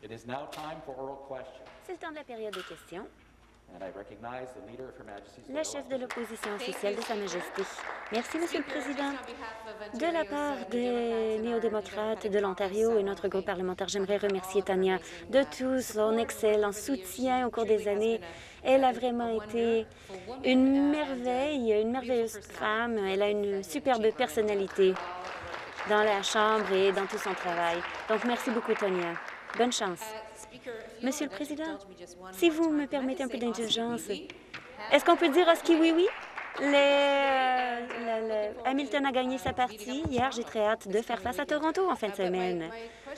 C'est le temps de la période de questions. La chef de l'opposition officielle de Sa Majesté. Merci, Monsieur le Président. De la part des néo-démocrates de l'Ontario et notre groupe parlementaire, j'aimerais remercier Tanya de tout son excellent soutien au cours des années. Elle a vraiment été une merveille, une merveilleuse femme. Elle a une superbe personnalité dans la Chambre et dans tout son travail. Donc, merci beaucoup, Tanya. Bonne chance. Monsieur le Président, si vous me permettez un peu d'indulgence, est-ce qu'on peut dire Husky oui-oui? Hamilton a gagné sa partie. Hier, j'ai très hâte de faire face à Toronto en fin de semaine.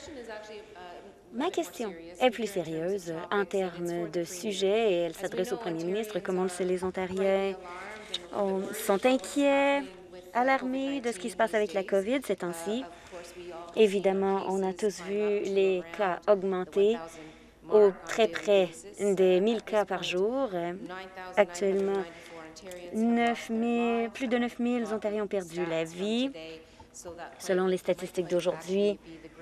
Ma question est plus sérieuse en termes de sujet et elle s'adresse au premier ministre. Comme on le sait, les Ontariens sont inquiets, alarmés de ce qui se passe avec la COVID ces temps-ci. Évidemment, on a tous vu les cas augmenter au très près des 1000 cas par jour. Actuellement, plus de 9 000 Ontariens ont perdu la vie, selon les statistiques d'aujourd'hui.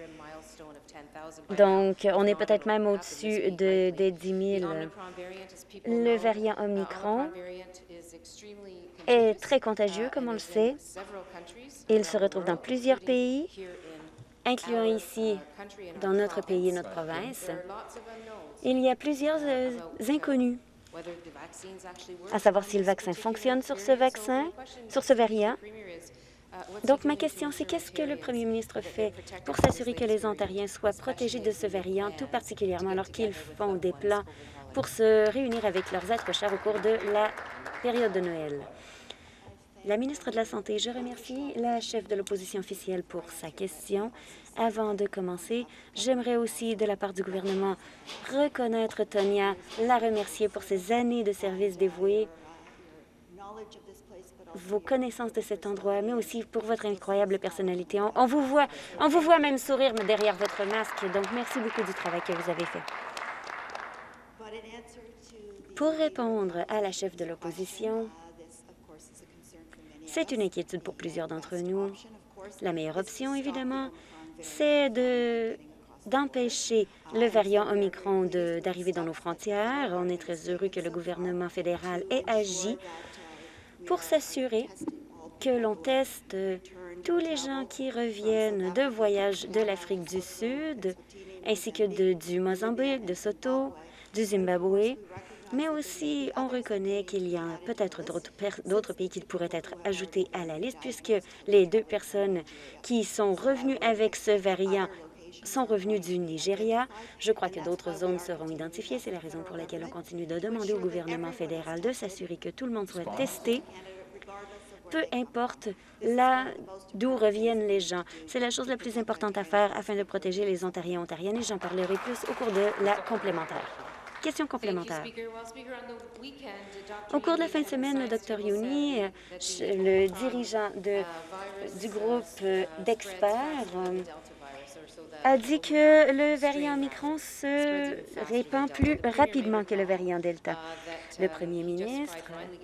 Donc, on est peut-être même au-dessus des 10 000. Le variant Omicron est très contagieux, comme on le sait. Il se retrouve dans plusieurs pays, incluant ici, dans notre pays et notre province. Il y a plusieurs inconnus, à savoir si le vaccin fonctionne sur ce variant. Donc, ma question, c'est qu'est-ce que le premier ministre fait pour s'assurer que les Ontariens soient protégés de ce variant, tout particulièrement alors qu'ils font des plans pour se réunir avec leurs êtres chers au cours de la période de Noël? La ministre de la Santé, je remercie la chef de l'opposition officielle pour sa question. Avant de commencer, j'aimerais aussi, de la part du gouvernement, reconnaître Tanya, la remercier pour ses années de service dévoué, vos connaissances de cet endroit, mais aussi pour votre incroyable personnalité. On vous voit même sourire derrière votre masque, donc merci beaucoup du travail que vous avez fait. Pour répondre à la chef de l'opposition, c'est une inquiétude pour plusieurs d'entre nous. La meilleure option, évidemment, c'est d'empêcher le variant Omicron d'arriver dans nos frontières. On est très heureux que le gouvernement fédéral ait agi pour s'assurer que l'on teste tous les gens qui reviennent de voyages de l'Afrique du Sud, ainsi que du Mozambique, de Soto, du Zimbabwe. Mais aussi, on reconnaît qu'il y a peut-être d'autres pays qui pourraient être ajoutés à la liste, puisque les 2 personnes qui sont revenues avec ce variant sont revenues du Nigeria. Je crois que d'autres zones seront identifiées. C'est la raison pour laquelle on continue de demander au gouvernement fédéral de s'assurer que tout le monde soit testé, peu importe d'où reviennent les gens. C'est la chose la plus importante à faire afin de protéger les Ontariens et Ontariennes, et j'en parlerai plus au cours de la complémentaire. Question complémentaire. Au cours de la fin de semaine, le Dr Youni, le dirigeant du groupe d'experts, a dit que le variant Omicron se répand plus rapidement que le variant Delta. Le premier ministre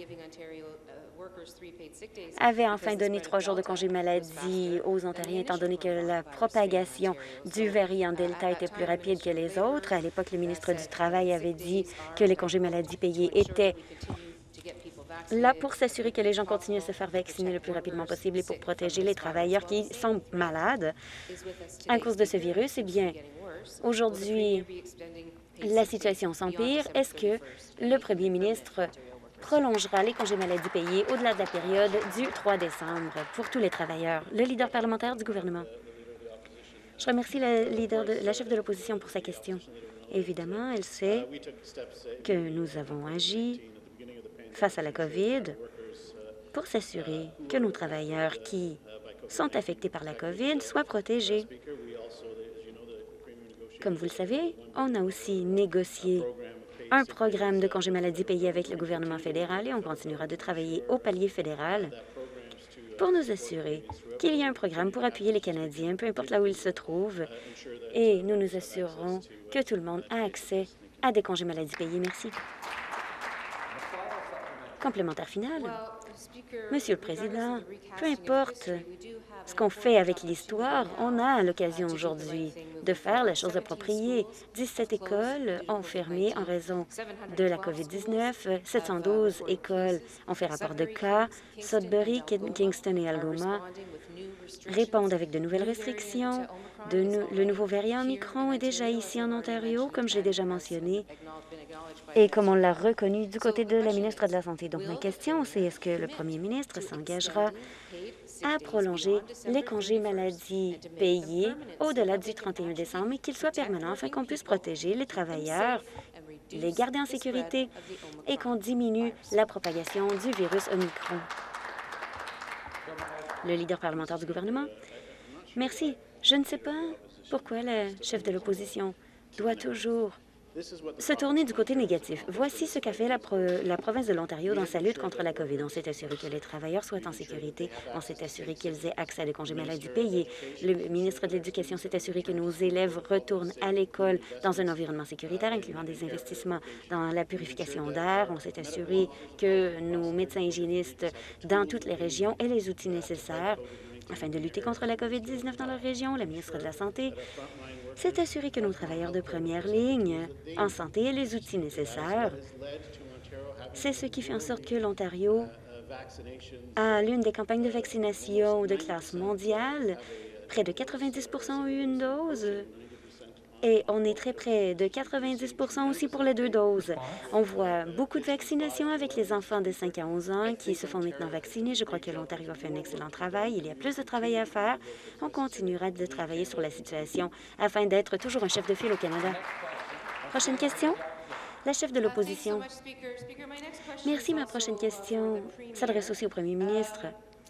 avait enfin donné 3 jours de congé maladie aux Ontariens, étant donné que la propagation du variant Delta était plus rapide que les autres. À l'époque, le ministre du Travail avait dit que les congés maladie payés étaient là pour s'assurer que les gens continuent à se faire vacciner le plus rapidement possible et pour protéger les travailleurs qui sont malades à cause de ce virus. Eh bien, aujourd'hui, la situation s'empire. Est-ce que le premier ministre prolongera les congés maladie payés au-delà de la période du 3 décembre pour tous les travailleurs? Le leader parlementaire du gouvernement. Je remercie la chef de l'opposition pour sa question. Évidemment, elle sait que nous avons agi face à la COVID pour s'assurer que nos travailleurs qui sont affectés par la COVID soient protégés. Comme vous le savez, on a aussi négocié un programme de congé maladie payé avec le gouvernement fédéral et on continuera de travailler au palier fédéral pour nous assurer qu'il y a un programme pour appuyer les Canadiens, peu importe là où ils se trouvent, et nous nous assurerons que tout le monde a accès à des congés maladie payés. Merci. Complémentaire final. Monsieur le Président, peu importe ce qu'on fait avec l'histoire, on a l'occasion aujourd'hui de faire la chose appropriée. 17 écoles ont fermé en raison de la COVID-19. 712 écoles ont fait rapport de cas. Sudbury, Kingston et Algoma répondent avec de nouvelles restrictions. Le nouveau variant Omicron est déjà ici en Ontario, comme je l'ai déjà mentionné, et comme on l'a reconnu du côté de la ministre de la Santé. Donc, ma question, c'est est-ce que le premier ministre s'engagera à prolonger les congés maladie payés au-delà du 31 décembre et qu'ils soient permanents afin qu'on puisse protéger les travailleurs, les garder en sécurité et qu'on diminue la propagation du virus Omicron? Le leader parlementaire du gouvernement. Merci. Je ne sais pas pourquoi le chef de l'opposition doit toujours se tourner du côté négatif. Voici ce qu'a fait la province de l'Ontario dans sa lutte contre la COVID. On s'est assuré que les travailleurs soient en sécurité. On s'est assuré qu'ils aient accès à des congés maladie payés. Le ministre de l'Éducation s'est assuré que nos élèves retournent à l'école dans un environnement sécuritaire, incluant des investissements dans la purification d'air. On s'est assuré que nos médecins hygiénistes dans toutes les régions aient les outils nécessaires afin de lutter contre la COVID-19 dans leur région. La ministre de la Santé s'est assuré que nos travailleurs de première ligne en santé aient les outils nécessaires. C'est ce qui fait en sorte que l'Ontario a l'une des campagnes de vaccination de classe mondiale. Près de 90 ont eu une dose. Et on est très près de 90 aussi pour les 2 doses. On voit beaucoup de vaccinations avec les enfants de 5 à 11 ans qui se font maintenant vacciner. Je crois que l'Ontario a fait un excellent travail. Il y a plus de travail à faire. On continuera de travailler sur la situation afin d'être toujours un chef de file au Canada. Prochaine question. La chef de l'opposition. Merci. Ma prochaine question s'adresse aussi au premier ministre.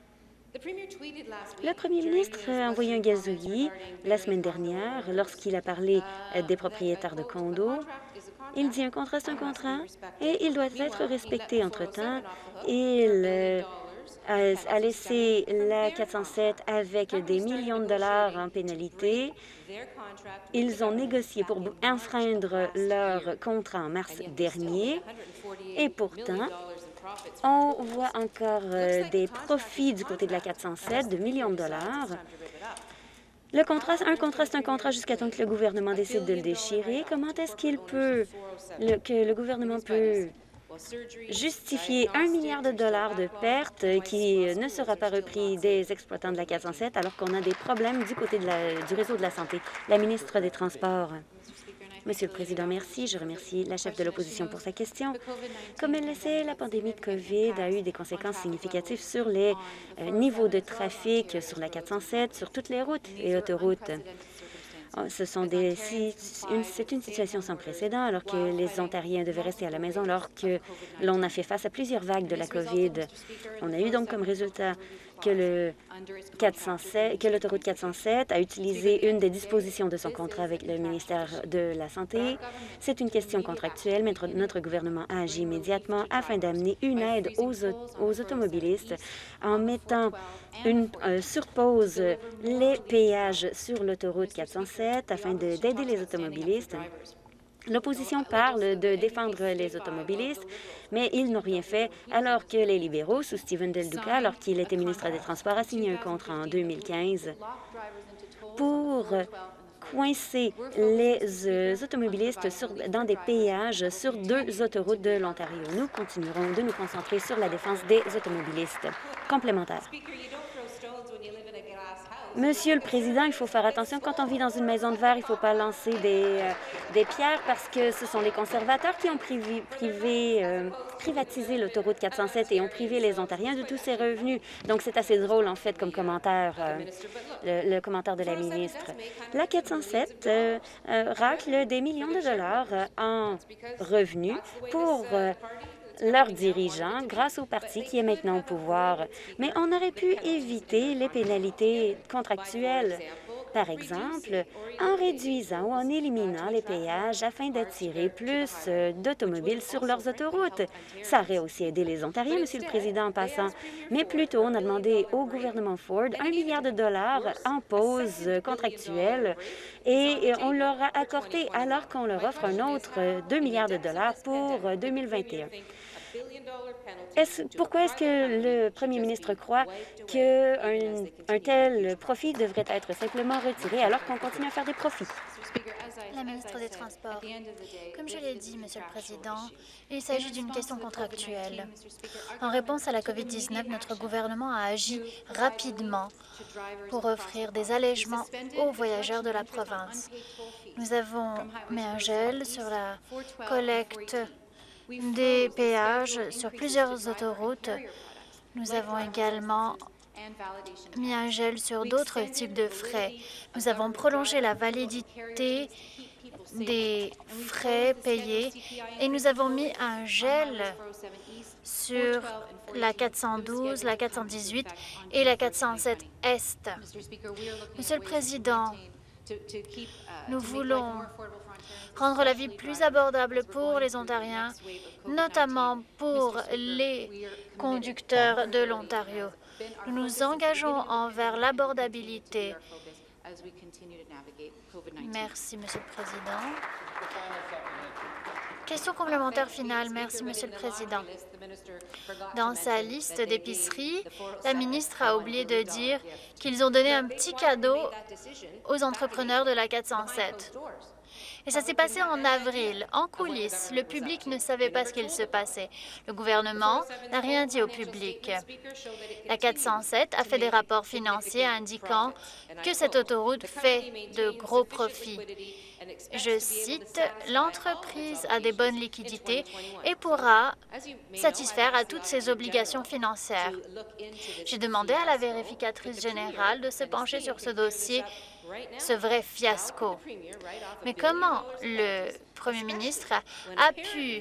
Le premier ministre a envoyé un gazouillis la semaine dernière lorsqu'il a parlé des propriétaires de condos. Il dit un contrat, c'est un contrat et il doit être respecté. Entre-temps, il a laissé la 407 avec des millions de dollars en pénalité. Ils ont négocié pour enfreindre leur contrat en mars dernier et pourtant, on voit encore des profits du côté de la 407 de millions de dollars. Un contrat, c'est un contrat jusqu'à temps que le gouvernement décide de le déchirer. Comment est-ce que le gouvernement peut justifier 1 milliard de dollars de pertes qui ne sera pas repris des exploitants de la 407 alors qu'on a des problèmes du côté du réseau de la santé? La ministre des Transports. Monsieur le Président, merci. Je remercie la chef de l'opposition pour sa question. Comme elle le sait, la pandémie de COVID a eu des conséquences significatives sur les niveaux de trafic sur la 407, sur toutes les routes et autoroutes. C'est une situation sans précédent alors que les Ontariens devaient rester à la maison alors que l'on a fait face à plusieurs vagues de la COVID. On a eu donc comme résultat que l'autoroute 407 a utilisé une des dispositions de son contrat avec le ministère de la Santé. C'est une question contractuelle, mais notre gouvernement a agi immédiatement afin d'amener une aide aux automobilistes en mettant sur pause les péages sur l'autoroute 407 afin d'aider les automobilistes. L'opposition parle de défendre les automobilistes, mais ils n'ont rien fait alors que les libéraux, sous Stephen Del Duca, alors qu'il était ministre des Transports, a signé un contrat en 2015 pour coincer les automobilistes dans des péages sur 2 autoroutes de l'Ontario. Nous continuerons de nous concentrer sur la défense des automobilistes. Complémentaire. Monsieur le Président, il faut faire attention. Quand on vit dans une maison de verre, il ne faut pas lancer des pierres parce que ce sont les conservateurs qui ont privatisé l'autoroute 407 et ont privé les Ontariens de tous ses revenus. Donc, c'est assez drôle, en fait, comme commentaire, le commentaire de la ministre. La 407 racle des millions de dollars en revenus pour leurs dirigeants grâce au parti qui est maintenant au pouvoir. Mais on aurait pu éviter les pénalités contractuelles, par exemple, en réduisant ou en éliminant les péages afin d'attirer plus d'automobiles sur leurs autoroutes. Ça aurait aussi aidé les Ontariens, Monsieur le Président, en passant. Mais plutôt, on a demandé au gouvernement Ford 1 milliard de dollars en pause contractuelle et on leur a accordé alors qu'on leur offre un autre 2 milliards de dollars pour 2021. Pourquoi est-ce que le premier ministre croit qu'un tel profit devrait être simplement retiré alors qu'on continue à faire des profits? La ministre des Transports. Comme je l'ai dit, Monsieur le Président, il s'agit d'une question contractuelle. En réponse à la COVID-19, notre gouvernement a agi rapidement pour offrir des allègements aux voyageurs de la province. Nous avons mis un gel sur la collecte des péages sur plusieurs autoroutes. Nous avons également mis un gel sur d'autres types de frais. Nous avons prolongé la validité des frais payés et nous avons mis un gel sur la 412, la 418 et la 407 Est. Monsieur le Président, nous voulons rendre la vie plus abordable pour les Ontariens, notamment pour les conducteurs de l'Ontario. Nous nous engageons envers l'abordabilité. Merci, Monsieur le Président. Question complémentaire finale. Merci, Monsieur le Président. Dans sa liste d'épiceries, la ministre a oublié de dire qu'ils ont donné un petit cadeau aux entrepreneurs de la 407. Et ça s'est passé en avril, en coulisses. Le public ne savait pas ce qu'il se passait. Le gouvernement n'a rien dit au public. La 407 a fait des rapports financiers indiquant que cette autoroute fait de gros profits. Je cite, « L'entreprise a des bonnes liquidités et pourra satisfaire à toutes ses obligations financières. » J'ai demandé à la vérificatrice générale de se pencher sur ce dossier, ce vrai fiasco. Mais comment le Premier ministre a pu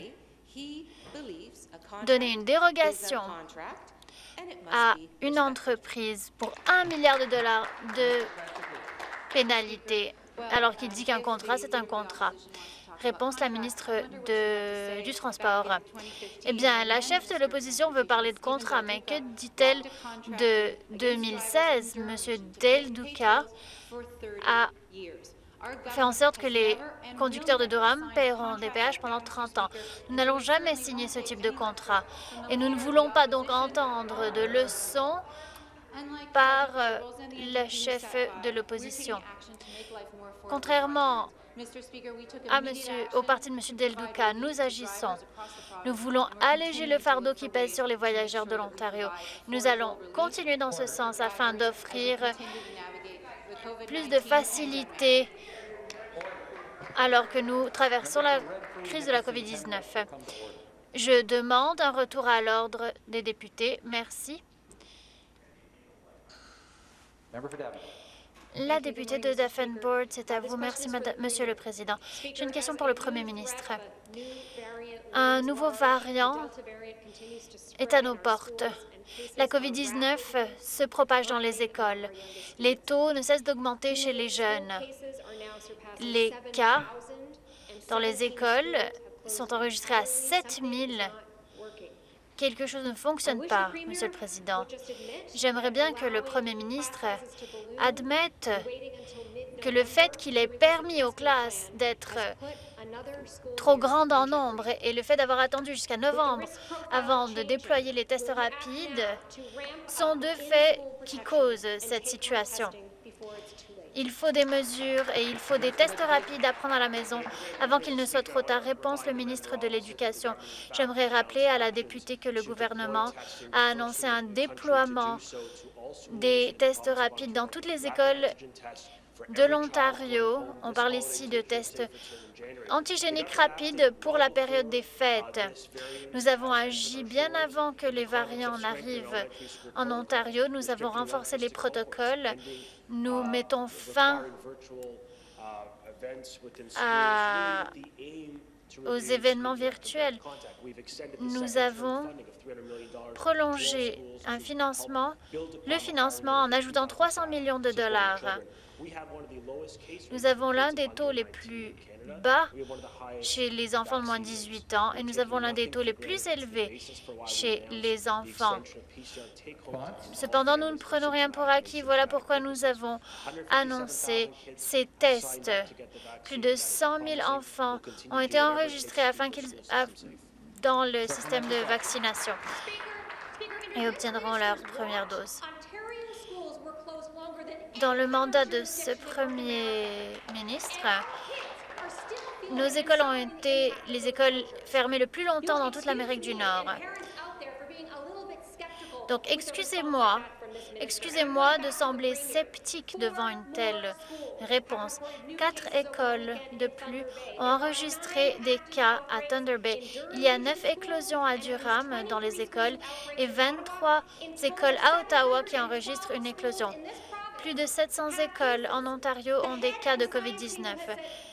donner une dérogation à une entreprise pour 1 milliard de dollars de pénalité, alors qu'il dit qu'un contrat, c'est un contrat? Réponse, la ministre du Transport. Eh bien, la chef de l'opposition veut parler de contrat, mais que dit-elle de 2016? Monsieur Del Duca a fait en sorte que les conducteurs de Durham paieront des péages pendant 30 ans. Nous n'allons jamais signer ce type de contrat et nous ne voulons pas donc entendre de leçons par le chef de l'opposition. Contrairement au parti de M. Del Duca, nous agissons. Nous voulons alléger le fardeau qui pèse sur les voyageurs de l'Ontario. Nous allons continuer dans ce sens afin d'offrir plus de facilité alors que nous traversons la crise de la COVID-19. Je demande un retour à l'ordre des députés. Merci. La députée de Davenport, c'est à vous. Merci, Monsieur le Président. J'ai une question pour le Premier ministre. Un nouveau variant est à nos portes. La COVID-19 se propage dans les écoles. Les taux ne cessent d'augmenter chez les jeunes. Les cas dans les écoles sont enregistrés à 7 000. Quelque chose ne fonctionne pas, Monsieur le Président. J'aimerais bien que le Premier ministre admette que le fait qu'il ait permis aux classes d'être trop grandes en nombre et le fait d'avoir attendu jusqu'à novembre avant de déployer les tests rapides sont deux faits qui causent cette situation. Il faut des mesures et il faut des tests rapides à prendre à la maison avant qu'il ne soit trop tard. Réponse, le ministre de l'Éducation. J'aimerais rappeler à la députée que le gouvernement a annoncé un déploiement des tests rapides dans toutes les écoles de l'Ontario. On parle ici de tests antigéniques rapides pour la période des fêtes. Nous avons agi bien avant que les variants n'arrivent en Ontario. Nous avons renforcé les protocoles. Nous mettons fin aux événements virtuels. Nous avons prolongé le financement en ajoutant 300 millions de dollars. Nous avons l'un des taux les plus bas chez les enfants de moins de 18 ans et nous avons l'un des taux les plus élevés chez les enfants. Cependant, nous ne prenons rien pour acquis. Voilà pourquoi nous avons annoncé ces tests. Plus de 100 000 enfants ont été enregistrés afin dans le système de vaccination et obtiendront leur première dose. Dans le mandat de ce premier ministre, nos écoles ont été les écoles fermées le plus longtemps dans toute l'Amérique du Nord. Donc, excusez-moi de sembler sceptique devant une telle réponse. 4 écoles de plus ont enregistré des cas à Thunder Bay. Il y a 9 éclosions à Durham dans les écoles et 23 écoles à Ottawa qui enregistrent une éclosion. Plus de 700 écoles en Ontario ont des cas de COVID-19.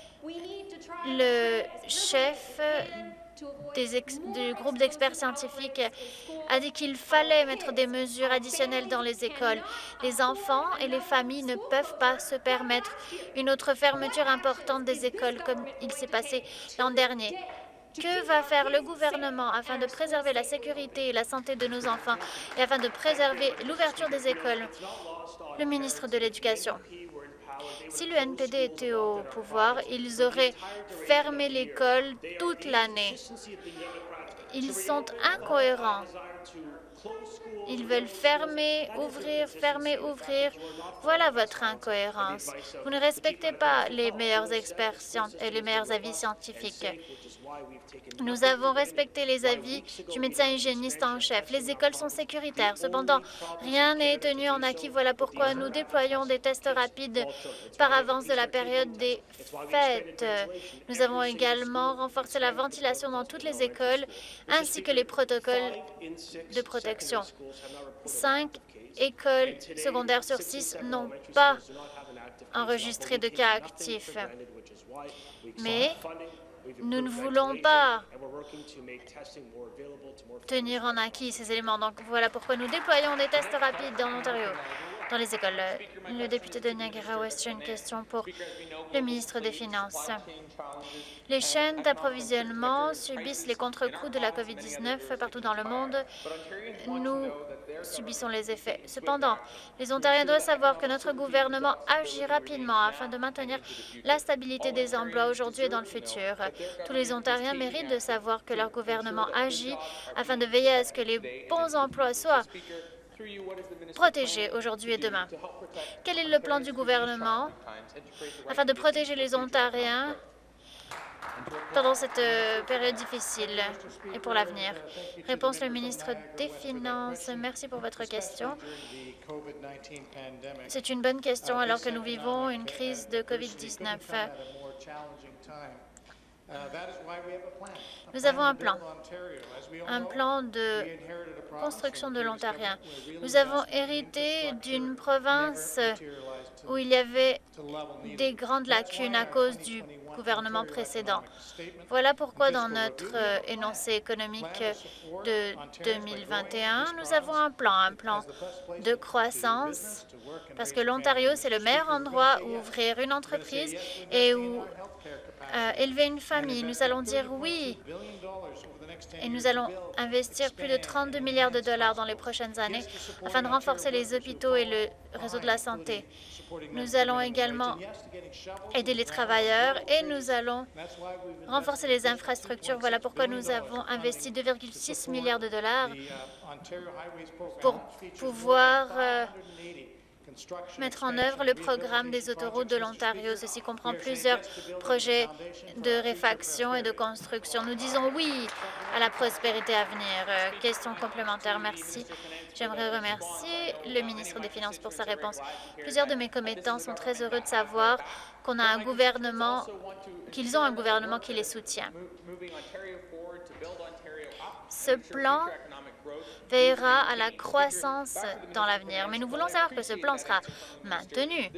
Le chef du groupe d'experts scientifiques a dit qu'il fallait mettre des mesures additionnelles dans les écoles. Les enfants et les familles ne peuvent pas se permettre une autre fermeture importante des écoles comme il s'est passé l'an dernier. Que va faire le gouvernement afin de préserver la sécurité et la santé de nos enfants et afin de préserver l'ouverture des écoles? Le ministre de l'Éducation. Si le NPD était au pouvoir, ils auraient fermé l'école toute l'année. Ils sont incohérents. Ils veulent fermer, ouvrir. Voilà votre incohérence. Vous ne respectez pas les meilleurs experts et les meilleurs avis scientifiques. Nous avons respecté les avis du médecin hygiéniste en chef. Les écoles sont sécuritaires. Cependant, rien n'est tenu en acquis. Voilà pourquoi nous déployons des tests rapides par avance de la période des fêtes. Nous avons également renforcé la ventilation dans toutes les écoles ainsi que les protocoles de protection. 5 écoles secondaires sur 6 n'ont pas enregistré de cas actifs. Mais nous ne voulons pas tenir en acquis ces éléments. Donc, voilà pourquoi nous déployons des tests rapides dans l'Ontario, dans les écoles. Le député de Niagara-Ouest, une question pour le ministre des Finances. Les chaînes d'approvisionnement subissent les contre-coups de la COVID-19 partout dans le monde. Nous subissons les effets. Cependant, les Ontariens doivent savoir que notre gouvernement agit rapidement afin de maintenir la stabilité des emplois aujourd'hui et dans le futur. Tous les Ontariens méritent de savoir que leur gouvernement agit afin de veiller à ce que les bons emplois soient protégés aujourd'hui et demain. Quel est le plan du gouvernement afin de protéger les Ontariens pendant cette période difficile et pour l'avenir? Réponse le ministre des Finances. Merci pour votre question. C'est une bonne question alors que nous vivons une crise de COVID-19. Nous avons un plan de construction de l'Ontario. Nous avons hérité d'une province où il y avait des grandes lacunes à cause du gouvernement précédent. Voilà pourquoi dans notre énoncé économique de 2021, nous avons un plan de croissance, parce que l'Ontario, c'est le meilleur endroit où ouvrir une entreprise et où élever une famille. Nous allons dire oui et nous allons investir plus de 32 milliards de dollars dans les prochaines années afin de renforcer les hôpitaux et le réseau de la santé. Nous allons également aider les travailleurs et nous allons renforcer les infrastructures. Voilà pourquoi nous avons investi 2,6 milliards de dollars pour pouvoir mettre en œuvre le programme des autoroutes de l'Ontario. Ceci comprend plusieurs projets de réfaction et de construction. Nous disons oui à la prospérité à venir. Question complémentaire, merci. J'aimerais remercier le ministre des Finances pour sa réponse. Plusieurs de mes commettants sont très heureux de savoir qu'on a un gouvernement, qu'ils ont un gouvernement qui les soutient. Ce plan veillera à la croissance dans l'avenir. Mais nous voulons savoir que ce plan sera maintenu.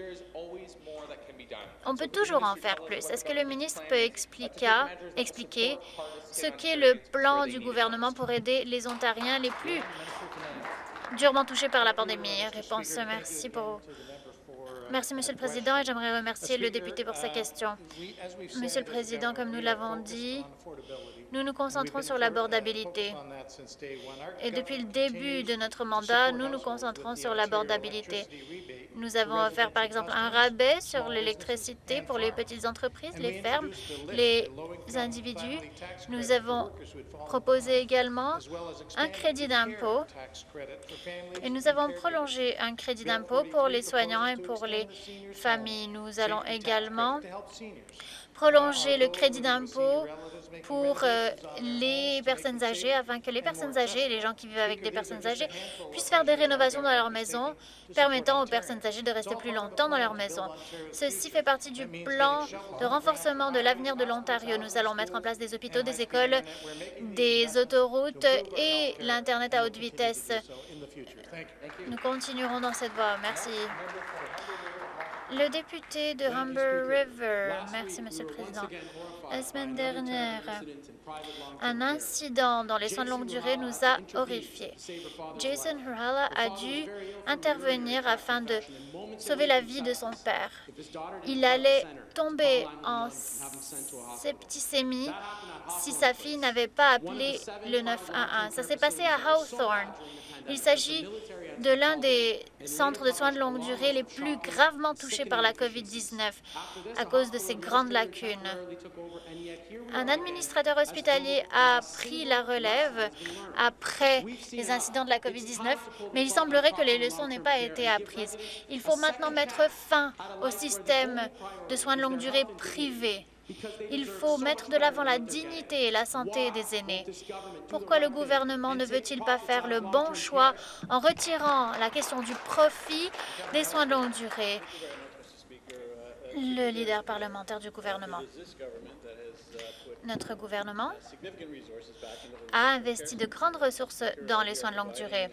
On peut toujours en faire plus. Est-ce que le ministre peut expliquer ce qu'est le plan du gouvernement pour aider les Ontariens les plus durement touchés par la pandémie? Réponse, Merci, Monsieur le Président, et j'aimerais remercier le député pour sa question. Monsieur le Président, comme nous l'avons dit, nous nous concentrons sur l'abordabilité. Et depuis le début de notre mandat, nous nous concentrons sur l'abordabilité. Nous avons offert, par exemple, un rabais sur l'électricité pour les petites entreprises, les fermes, les individus. Nous avons proposé également un crédit d'impôt et nous avons prolongé un crédit d'impôt pour les soignants et pour les familles. Nous allons également prolonger le crédit d'impôt pour les personnes âgées afin que les personnes âgées et les gens qui vivent avec des personnes âgées puissent faire des rénovations dans leur maison, permettant aux personnes âgées de rester plus longtemps dans leur maison. Ceci fait partie du plan de renforcement de l'avenir de l'Ontario. Nous allons mettre en place des hôpitaux, des écoles, des autoroutes et l'Internet à haute vitesse. Nous continuerons dans cette voie. Merci. Le député de Humber River. Merci, Monsieur le Président. La semaine dernière, un incident dans les soins de longue durée nous a horrifiés. Jason Hurhala a dû intervenir afin de sauver la vie de son père. Il allait tomber en septicémie si sa fille n'avait pas appelé le 911. Ça s'est passé à Hawthorne. Il s'agit de l'un des centres de soins de longue durée les plus gravement touchés par la COVID-19 à cause de ses grandes lacunes. Un administrateur hospitalier a pris la relève après les incidents de la COVID-19, mais il semblerait que les leçons n'aient pas été apprises. Il faut maintenant mettre fin au système de soins de longue durée privé. Il faut mettre de l'avant la dignité et la santé des aînés. Pourquoi le gouvernement ne veut-il pas faire le bon choix en retirant la question du profit des soins de longue durée? Le leader parlementaire du gouvernement. Notre gouvernement a investi de grandes ressources dans les soins de longue durée.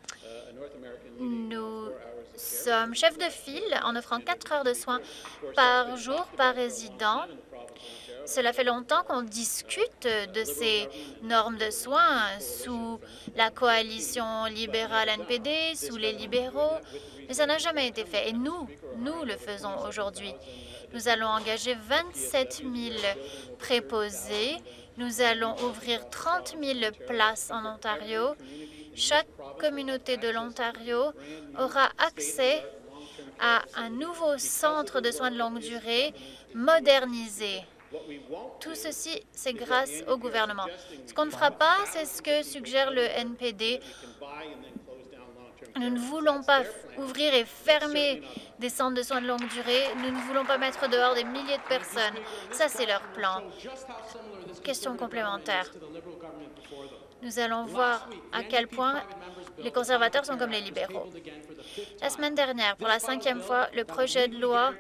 Nous sommes chefs de file en offrant 4 heures de soins par jour par résident. Cela fait longtemps qu'on discute de ces normes de soins sous la coalition libérale NPD, sous les libéraux, mais ça n'a jamais été fait. Et nous le faisons aujourd'hui. Nous allons engager 27 000 préposés. Nous allons ouvrir 30 000 places en Ontario. Chaque communauté de l'Ontario aura accès à un nouveau centre de soins de longue durée modernisé. Tout ceci, c'est grâce au gouvernement. Ce qu'on ne fera pas, c'est ce que suggère le NPD. Nous ne voulons pas ouvrir et fermer des centres de soins de longue durée. Nous ne voulons pas mettre dehors des milliers de personnes. Ça, c'est leur plan. Question complémentaire. Nous allons voir à quel point les conservateurs sont comme les libéraux. La semaine dernière, pour la 5e fois, le projet de loi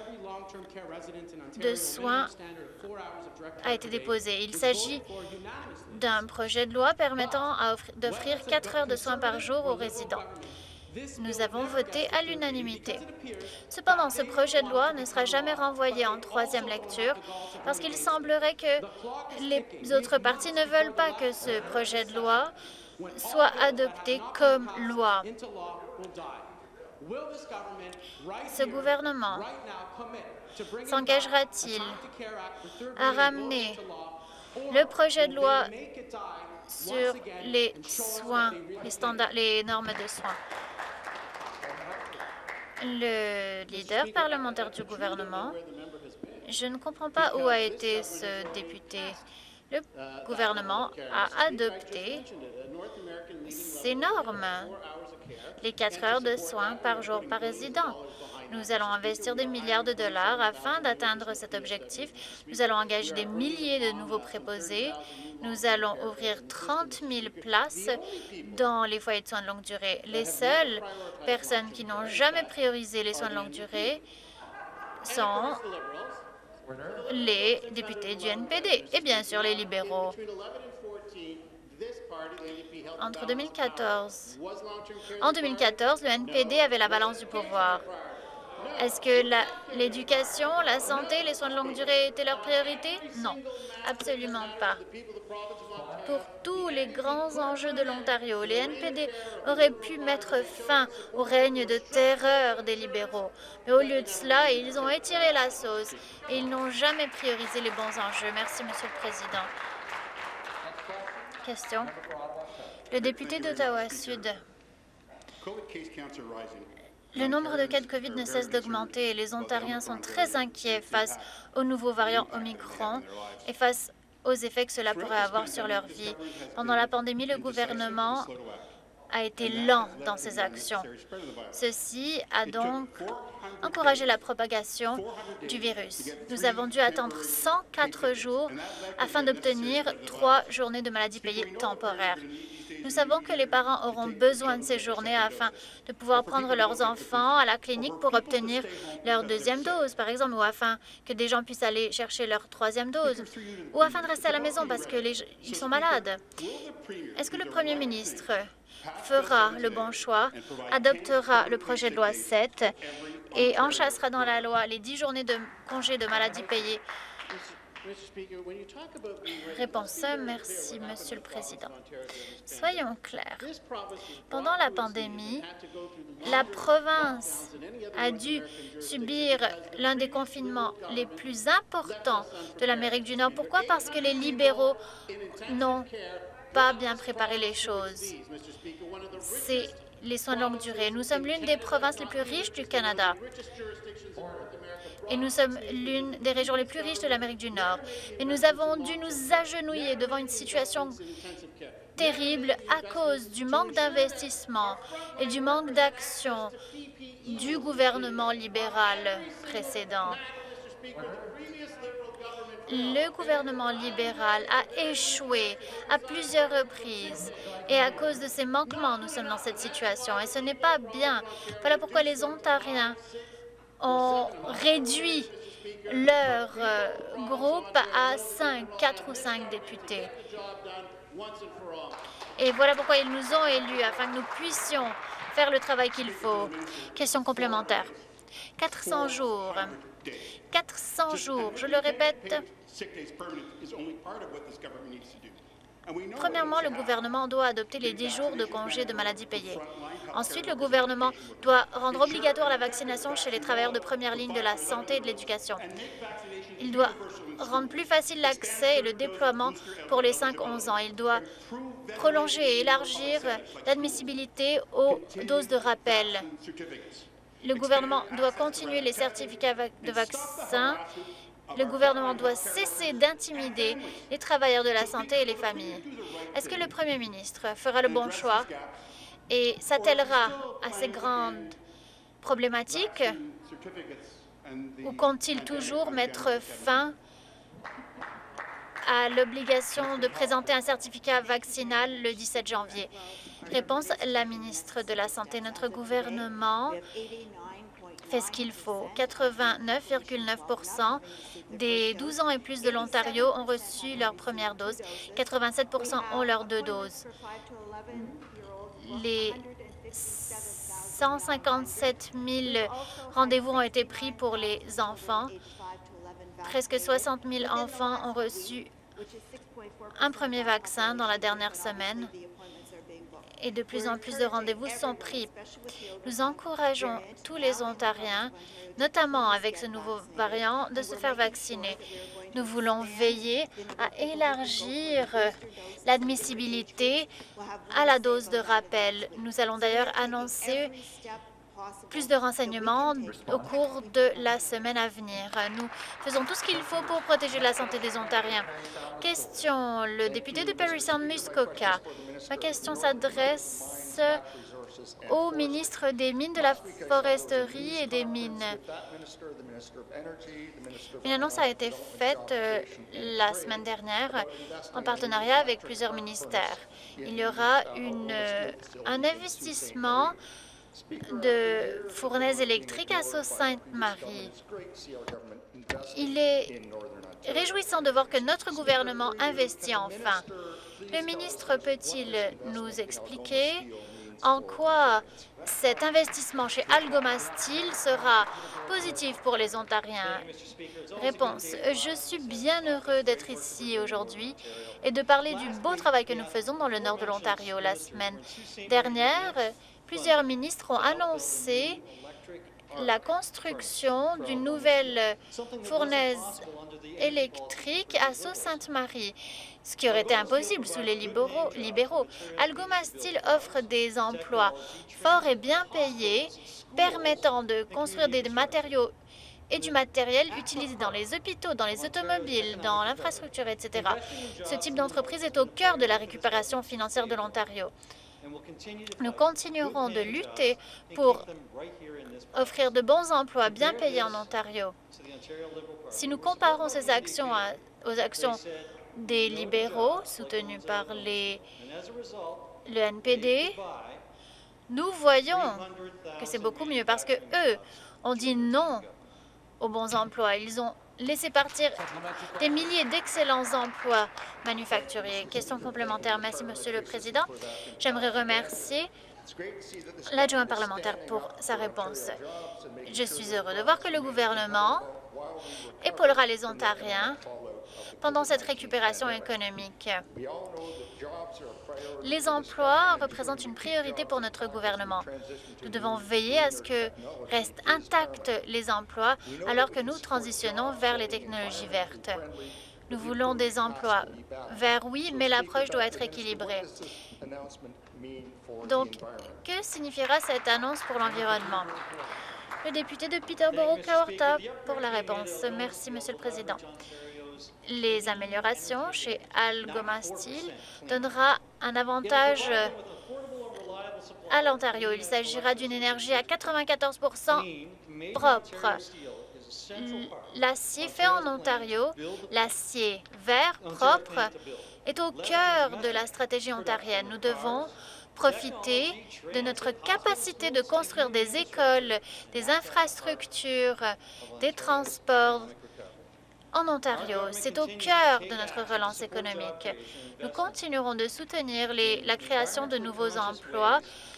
de soins a été déposé. Il s'agit d'un projet de loi permettant d'offrir 4 heures de soins par jour aux résidents. Nous avons voté à l'unanimité. Cependant, ce projet de loi ne sera jamais renvoyé en 3e lecture parce qu'il semblerait que les autres partis ne veulent pas que ce projet de loi soit adopté comme loi. Ce gouvernement s'engagera-t-il à ramener le projet de loi sur les soins, les normes de soins? Le leader parlementaire du gouvernement, je ne comprends pas où a été ce député. Le gouvernement a adopté ces normes, les 4 heures de soins par jour par résident. Nous allons investir des milliards de dollars afin d'atteindre cet objectif. Nous allons engager des milliers de nouveaux préposés. Nous allons ouvrir 30 000 places dans les foyers de soins de longue durée. Les seules personnes qui n'ont jamais priorisé les soins de longue durée sont les députés du NPD et bien sûr les libéraux. En 2014, le NPD avait la balance du pouvoir. Est-ce que l'éducation, la santé, les soins de longue durée étaient leur priorité? Non, absolument pas. Pour tous les grands enjeux de l'Ontario, les NPD auraient pu mettre fin au règne de terreur des libéraux. Mais au lieu de cela, ils ont étiré la sauce et ils n'ont jamais priorisé les bons enjeux. Merci, Monsieur le Président. Question. Le député d'Ottawa-Sud. Le nombre de cas de COVID ne cesse d'augmenter et les Ontariens sont très inquiets face au nouveau variant Omicron et face aux effets que cela pourrait avoir sur leur vie. Pendant la pandémie, le gouvernement a été lent dans ses actions. Ceci a donc encouragé la propagation du virus. Nous avons dû attendre 104 jours afin d'obtenir 3 journées de maladie payée temporaires. Nous savons que les parents auront besoin de ces journées afin de pouvoir prendre leurs enfants à la clinique pour obtenir leur 2e dose, par exemple, ou afin que des gens puissent aller chercher leur 3e dose, ou afin de rester à la maison parce qu'ils sont malades. Est-ce que le Premier ministre fera le bon choix, adoptera le projet de loi 7 et enchâssera dans la loi les 10 journées de congé de maladie payées? Réponse. Merci, Monsieur le Président. Soyons clairs. Pendant la pandémie, la province a dû subir l'un des confinements les plus importants de l'Amérique du Nord. Pourquoi? Parce que les libéraux n'ont pas bien préparé les choses. C'est les soins de longue durée. Nous sommes l'une des provinces les plus riches du Canada. Et nous sommes l'une des régions les plus riches de l'Amérique du Nord. Et nous avons dû nous agenouiller devant une situation terrible à cause du manque d'investissement et du manque d'action du gouvernement libéral précédent. Le gouvernement libéral a échoué à plusieurs reprises et à cause de ces manquements, nous sommes dans cette situation et ce n'est pas bien. Voilà pourquoi les Ontariens ont réduit leur groupe à 4 ou 5 députés. Et voilà pourquoi ils nous ont élus, afin que nous puissions faire le travail qu'il faut. Question complémentaire. 400 jours. 400 jours, je le répète. Premièrement, le gouvernement doit adopter les 10 jours de congé de maladie payés. Ensuite, le gouvernement doit rendre obligatoire la vaccination chez les travailleurs de première ligne de la santé et de l'éducation. Il doit rendre plus facile l'accès et le déploiement pour les 5-11 ans. Il doit prolonger et élargir l'admissibilité aux doses de rappel. Le gouvernement doit continuer les certificats de vaccins. Le gouvernement doit cesser d'intimider les travailleurs de la santé et les familles. Est-ce que le Premier ministre fera le bon choix et s'attellera à ces grandes problématiques ou compte-t-il toujours mettre fin à l'obligation de présenter un certificat vaccinal le 17 janvier? Réponse, la ministre de la Santé. Notre gouvernement fait ce qu'il faut. 89,9% des 12 ans et plus de l'Ontario ont reçu leur première dose. 87% ont leurs 2 doses. Les 157 000 rendez-vous ont été pris pour les enfants. Presque 60 000 enfants ont reçu un premier vaccin dans la dernière semaine et de plus en plus de rendez-vous sont pris. Nous encourageons tous les Ontariens, notamment avec ce nouveau variant, de se faire vacciner. Nous voulons veiller à élargir l'admissibilité à la dose de rappel. Nous allons d'ailleurs annoncer plus de renseignements au cours de la semaine à venir. Nous faisons tout ce qu'il faut pour protéger la santé des Ontariens. Question, le député de Parry Sound-Muskoka. Ma question s'adresse au ministre des Mines, de la Foresterie et des Mines. Une annonce a été faite la semaine dernière en partenariat avec plusieurs ministères. Il y aura un investissement de fournaises électriques à Sault-Sainte-Marie. Il est réjouissant de voir que notre gouvernement investit enfin. Le ministre peut-il nous expliquer en quoi cet investissement chez Algoma Steel sera positif pour les Ontariens? Réponse. Je suis bien heureux d'être ici aujourd'hui et de parler du beau travail que nous faisons dans le nord de l'Ontario. La semaine dernière, plusieurs ministres ont annoncé la construction d'une nouvelle fournaise électrique à Sault-Sainte-Marie, ce qui aurait été impossible sous les libéraux. Algoma Steel offre des emplois forts et bien payés, permettant de construire des matériaux et du matériel utilisé dans les hôpitaux, dans les automobiles, dans l'infrastructure, etc. Ce type d'entreprise est au cœur de la récupération financière de l'Ontario. Nous continuerons de lutter pour offrir de bons emplois bien payés en Ontario. Si nous comparons ces actions aux actions des libéraux soutenus par le NPD, nous voyons que c'est beaucoup mieux parce que eux ont dit non aux bons emplois. Ils ont laissé partir des milliers d'excellents emplois manufacturiers. Question complémentaire. Merci, Monsieur le Président. J'aimerais remercier l'adjoint parlementaire pour sa réponse. Je suis heureux de voir que le gouvernement épaulera les Ontariens pendant cette récupération économique. Les emplois représentent une priorité pour notre gouvernement. Nous devons veiller à ce que restent intacts les emplois alors que nous transitionnons vers les technologies vertes. Nous voulons des emplois verts, oui, mais l'approche doit être équilibrée. Donc, que signifiera cette annonce pour l'environnement? Le député de Peterborough-Kawartha pour la réponse. Merci, Monsieur le Président. Les améliorations chez Algoma Steel donnera un avantage à l'Ontario. Il s'agira d'une énergie à 94% propre. L'acier fait en Ontario, l'acier vert propre, est au cœur de la stratégie ontarienne. Nous devons profiter de notre capacité de construire des écoles, des infrastructures, des transports en Ontario. C'est au cœur de notre relance économique. Nous continuerons de soutenir la création de nouveaux emplois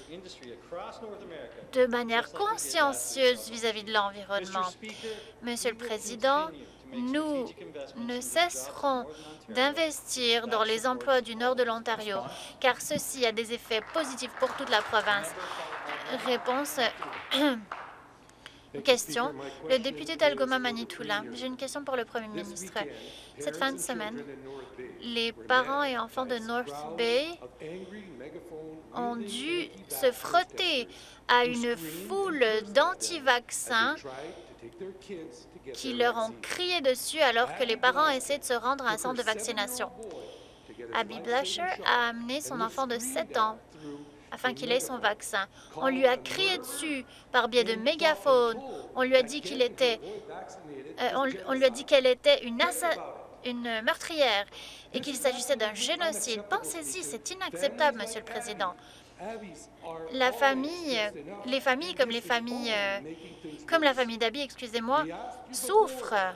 de manière consciencieuse vis-à-vis de l'environnement. Monsieur le Président, nous ne cesserons d'investir dans les emplois du nord de l'Ontario, car ceci a des effets positifs pour toute la province. Réponse. Question. Le député d'Algoma-Manitoula. J'ai une question pour le Premier ministre. Cette fin de semaine, les parents et enfants de North Bay ont dû se frotter à une foule d'anti-vaccins qui leur ont crié dessus alors que les parents essaient de se rendre à un centre de vaccination. Abby Blasher a amené son enfant de 7 ans afin qu'il ait son vaccin. On lui a crié dessus par biais de mégaphone. On lui a dit qu'elle était une meurtrière et qu'il s'agissait d'un génocide. Pensez-y, c'est inacceptable, Monsieur le Président. Les familles comme la famille d'Abby, excusez-moi, souffrent.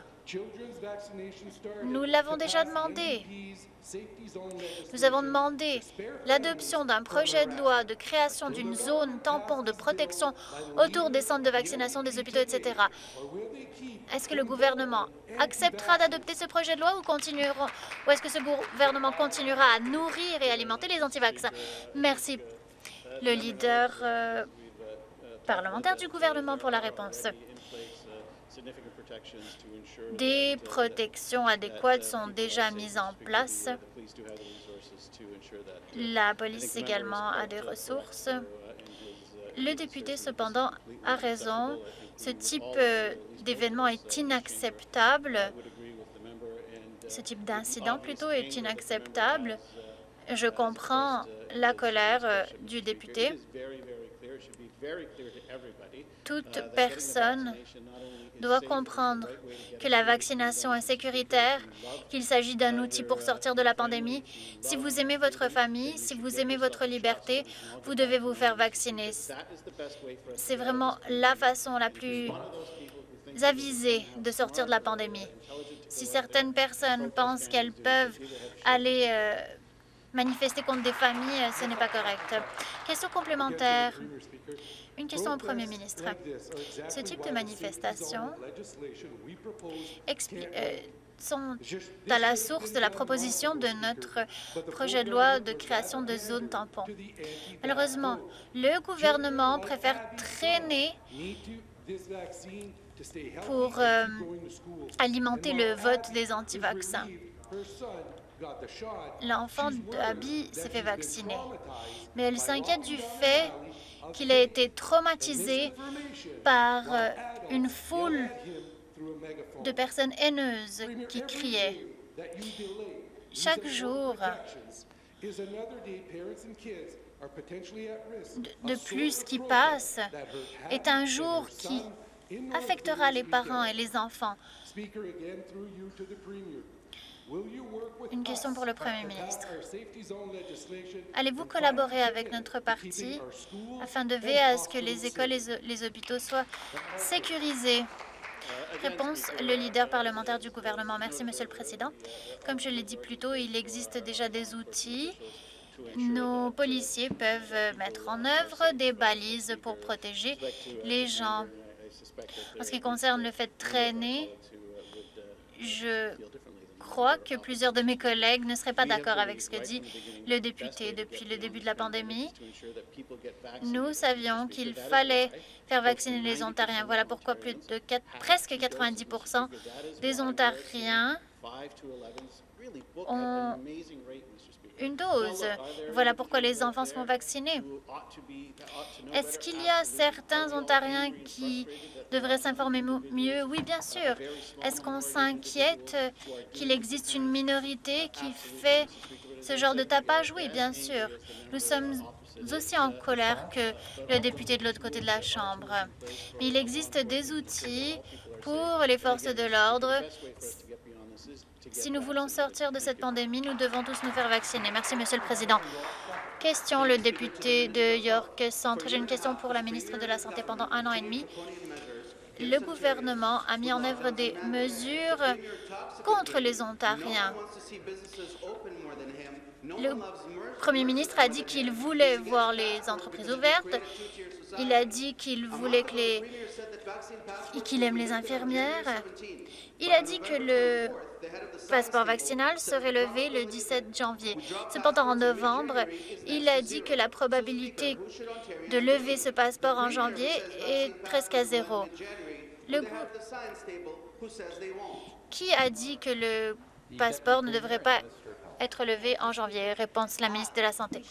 Nous l'avons déjà demandé. Nous avons demandé l'adoption d'un projet de loi de création d'une zone tampon de protection autour des centres de vaccination, des hôpitaux, etc. Est-ce que le gouvernement acceptera d'adopter ce projet de loi ou est-ce que ce gouvernement continuera à nourrir et alimenter les anti-vaccins? Merci. Le leader parlementaire du gouvernement pour la réponse. Des protections adéquates sont déjà mises en place. La police également a des ressources. Le député, cependant, a raison. Ce type d'événement est inacceptable. Ce type d'incident, plutôt, est inacceptable. Je comprends la colère du député. Toute personne doit comprendre que la vaccination est sécuritaire, qu'il s'agit d'un outil pour sortir de la pandémie. Si vous aimez votre famille, si vous aimez votre liberté, vous devez vous faire vacciner. C'est vraiment la façon la plus avisée de sortir de la pandémie. Si certaines personnes pensent qu'elles peuvent aller manifester contre des familles, ce n'est pas correct. Question complémentaire. Une question au Premier ministre. Ce type de manifestations sont à la source de la proposition de notre projet de loi de création de zones tampons. Malheureusement, le gouvernement préfère traîner pour alimenter le vote des anti-vaccins. L'enfant d'Abby s'est fait vacciner, mais elle s'inquiète du fait qu'il a été traumatisé par une foule de personnes haineuses qui criaient. Chaque jour de plus qui passe est un jour qui affectera les parents et les enfants. Une question pour le Premier ministre. Allez-vous collaborer avec notre parti afin de veiller à ce que les écoles et les hôpitaux soient sécurisés? Réponse, le leader parlementaire du gouvernement. Merci, Monsieur le Président. Comme je l'ai dit plus tôt, il existe déjà des outils. Nos policiers peuvent mettre en œuvre des balises pour protéger les gens. En ce qui concerne le fait de traîner, je crois que plusieurs de mes collègues ne seraient pas d'accord avec ce que dit le député. Depuis le début de la pandémie, nous savions qu'il fallait faire vacciner les Ontariens. Voilà pourquoi presque 90% des Ontariens ont une dose. Voilà pourquoi les enfants se font vacciner. Est-ce qu'il y a certains Ontariens qui devraient s'informer mieux? Oui, bien sûr. Est-ce qu'on s'inquiète qu'il existe une minorité qui fait ce genre de tapage? Oui, bien sûr. Nous sommes aussi en colère que le député de l'autre côté de la Chambre. Mais il existe des outils pour les forces de l'ordre. Si nous voulons sortir de cette pandémie, nous devons tous nous faire vacciner. Merci, Monsieur le Président. Question, le député de York Centre. J'ai une question pour la ministre de la Santé. Pendant 1 an et demi, le gouvernement a mis en œuvre des mesures contre les Ontariens. Le Premier ministre a dit qu'il voulait voir les entreprises ouvertes. Il a dit qu'il voulait qu'il aime les infirmières. Il a dit que le passeport vaccinal serait levé le 17 janvier. Cependant, en novembre, il a dit que la probabilité de lever ce passeport en janvier est presque à 0. Qui a dit que le passeport ne devrait pas être levé en janvier? Réponse, la ministre de la Santé.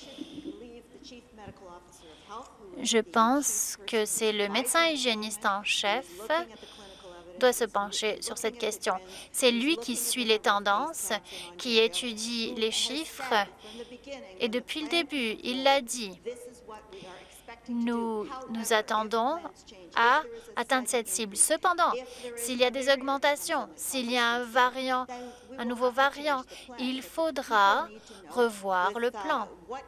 Je pense que c'est le médecin hygiéniste en chef doit se pencher sur cette question. C'est lui qui suit les tendances, qui étudie les chiffres. Et depuis le début, il l'a dit, nous attendons à atteindre cette cible. Cependant, s'il y a des augmentations, s'il y a un nouveau variant, il faudra revoir le plan.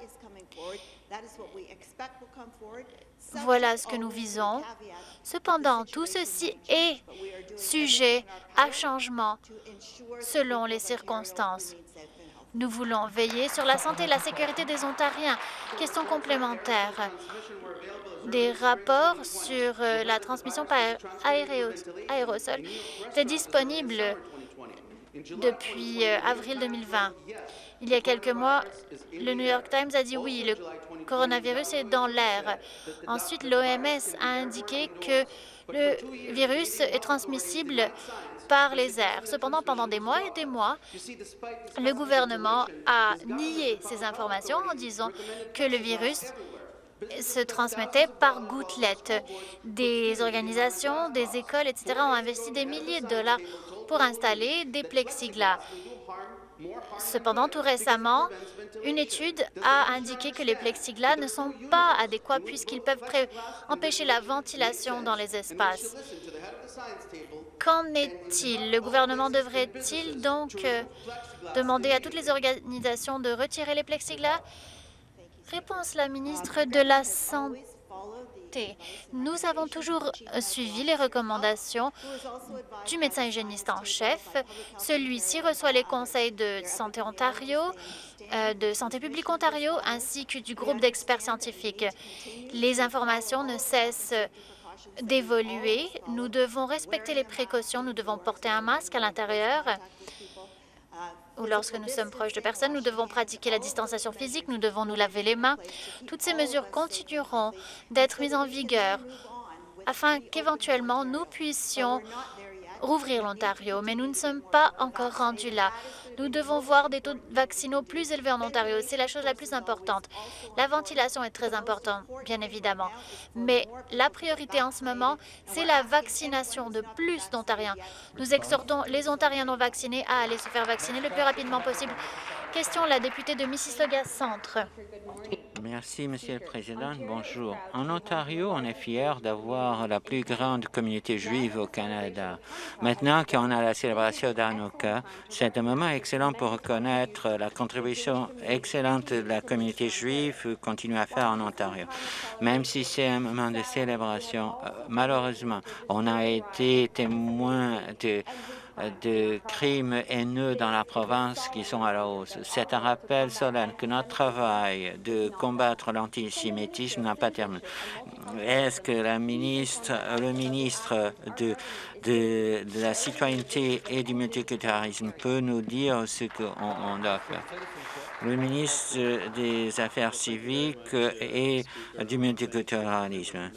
Voilà ce que nous visons. Cependant, tout ceci est sujet à changement selon les circonstances. Nous voulons veiller sur la santé et la sécurité des Ontariens. Question complémentaire. Des rapports sur la transmission par aérosol étaient disponibles depuis avril 2020. Il y a quelques mois, le New York Times a dit oui, le coronavirus est dans l'air. Ensuite, l'OMS a indiqué que le virus est transmissible par les airs. Cependant, pendant des mois et des mois, le gouvernement a nié ces informations en disant que le virus se transmettait par gouttelettes. Des organisations, des écoles, etc. ont investi des milliers de dollars pour installer des plexiglas. Cependant, tout récemment, une étude a indiqué que les plexiglas ne sont pas adéquats puisqu'ils peuvent empêcher la ventilation dans les espaces. Qu'en est-il? Le gouvernement devrait-il donc demander à toutes les organisations de retirer les plexiglas? Réponse, la ministre de la Santé. Nous avons toujours suivi les recommandations du médecin hygiéniste en chef. Celui-ci reçoit les conseils de Santé Ontario, de Santé publique Ontario, ainsi que du groupe d'experts scientifiques. Les informations ne cessent d'évoluer. Nous devons respecter les précautions. Nous devons porter un masque à l'intérieur ou lorsque nous sommes proches de personnes, nous devons pratiquer la distanciation physique, nous devons nous laver les mains. Toutes ces mesures continueront d'être mises en vigueur afin qu'éventuellement nous puissions rouvrir l'Ontario, mais nous ne sommes pas encore rendus là. Nous devons voir des taux vaccinaux plus élevés en Ontario. C'est la chose la plus importante. La ventilation est très importante, bien évidemment, mais la priorité en ce moment, c'est la vaccination de plus d'Ontariens. Nous exhortons les Ontariens non vaccinés à aller se faire vacciner le plus rapidement possible. Question, la députée de Mississauga Centre. Merci, Monsieur le Président. Bonjour. En Ontario, on est fiers d'avoir la plus grande communauté juive au Canada. Maintenant qu'on a la célébration d'Hanouka, c'est un moment excellent pour reconnaître la contribution excellente de la communauté juive continue à faire en Ontario. Même si c'est un moment de célébration, malheureusement, on a été témoin de crimes haineux dans la province qui sont à la hausse. C'est un rappel solennel que notre travail de combattre l'antisémitisme n'a pas terminé. Est-ce que le ministre de la citoyenneté et du multiculturalisme peut nous dire ce qu'on doit faire? Le ministre des Affaires civiques et du multiculturalisme.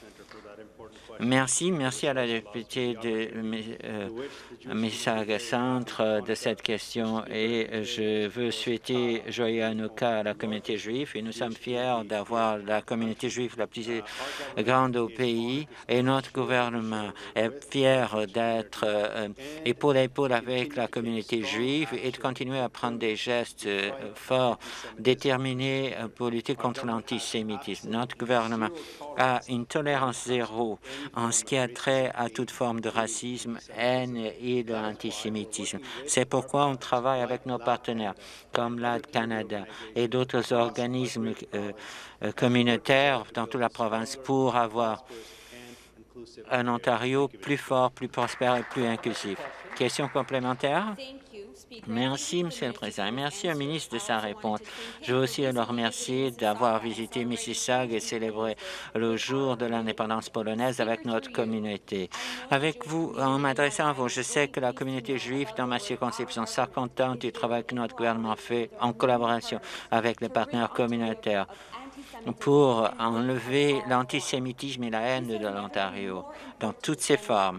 Merci à la députée de Mississauga Centre de cette question et je veux souhaiter joyeux Hanouka à la communauté juive et nous sommes fiers d'avoir la communauté juive la plus grande au pays et notre gouvernement est fier d'être épaule à épaule avec la communauté juive et de continuer à prendre des gestes forts, déterminés pour lutter contre l'antisémitisme. Notre gouvernement a une tolérance zéro en ce qui a trait à toute forme de racisme, haine et de l'antisémitisme. C'est pourquoi on travaille avec nos partenaires comme l'AD Canada et d'autres organismes communautaires dans toute la province pour avoir un Ontario plus fort, plus prospère et plus inclusif. Question complémentaire? Merci, Monsieur le Président. Merci au ministre de sa réponse. Je veux aussi le remercier d'avoir visité Mississauga et célébré le jour de l'indépendance polonaise avec notre communauté. Avec vous, en m'adressant à vous, je sais que la communauté juive dans ma circonscription sera contente du travail que notre gouvernement fait en collaboration avec les partenaires communautaires pour enlever l'antisémitisme et la haine de l'Ontario dans toutes ses formes.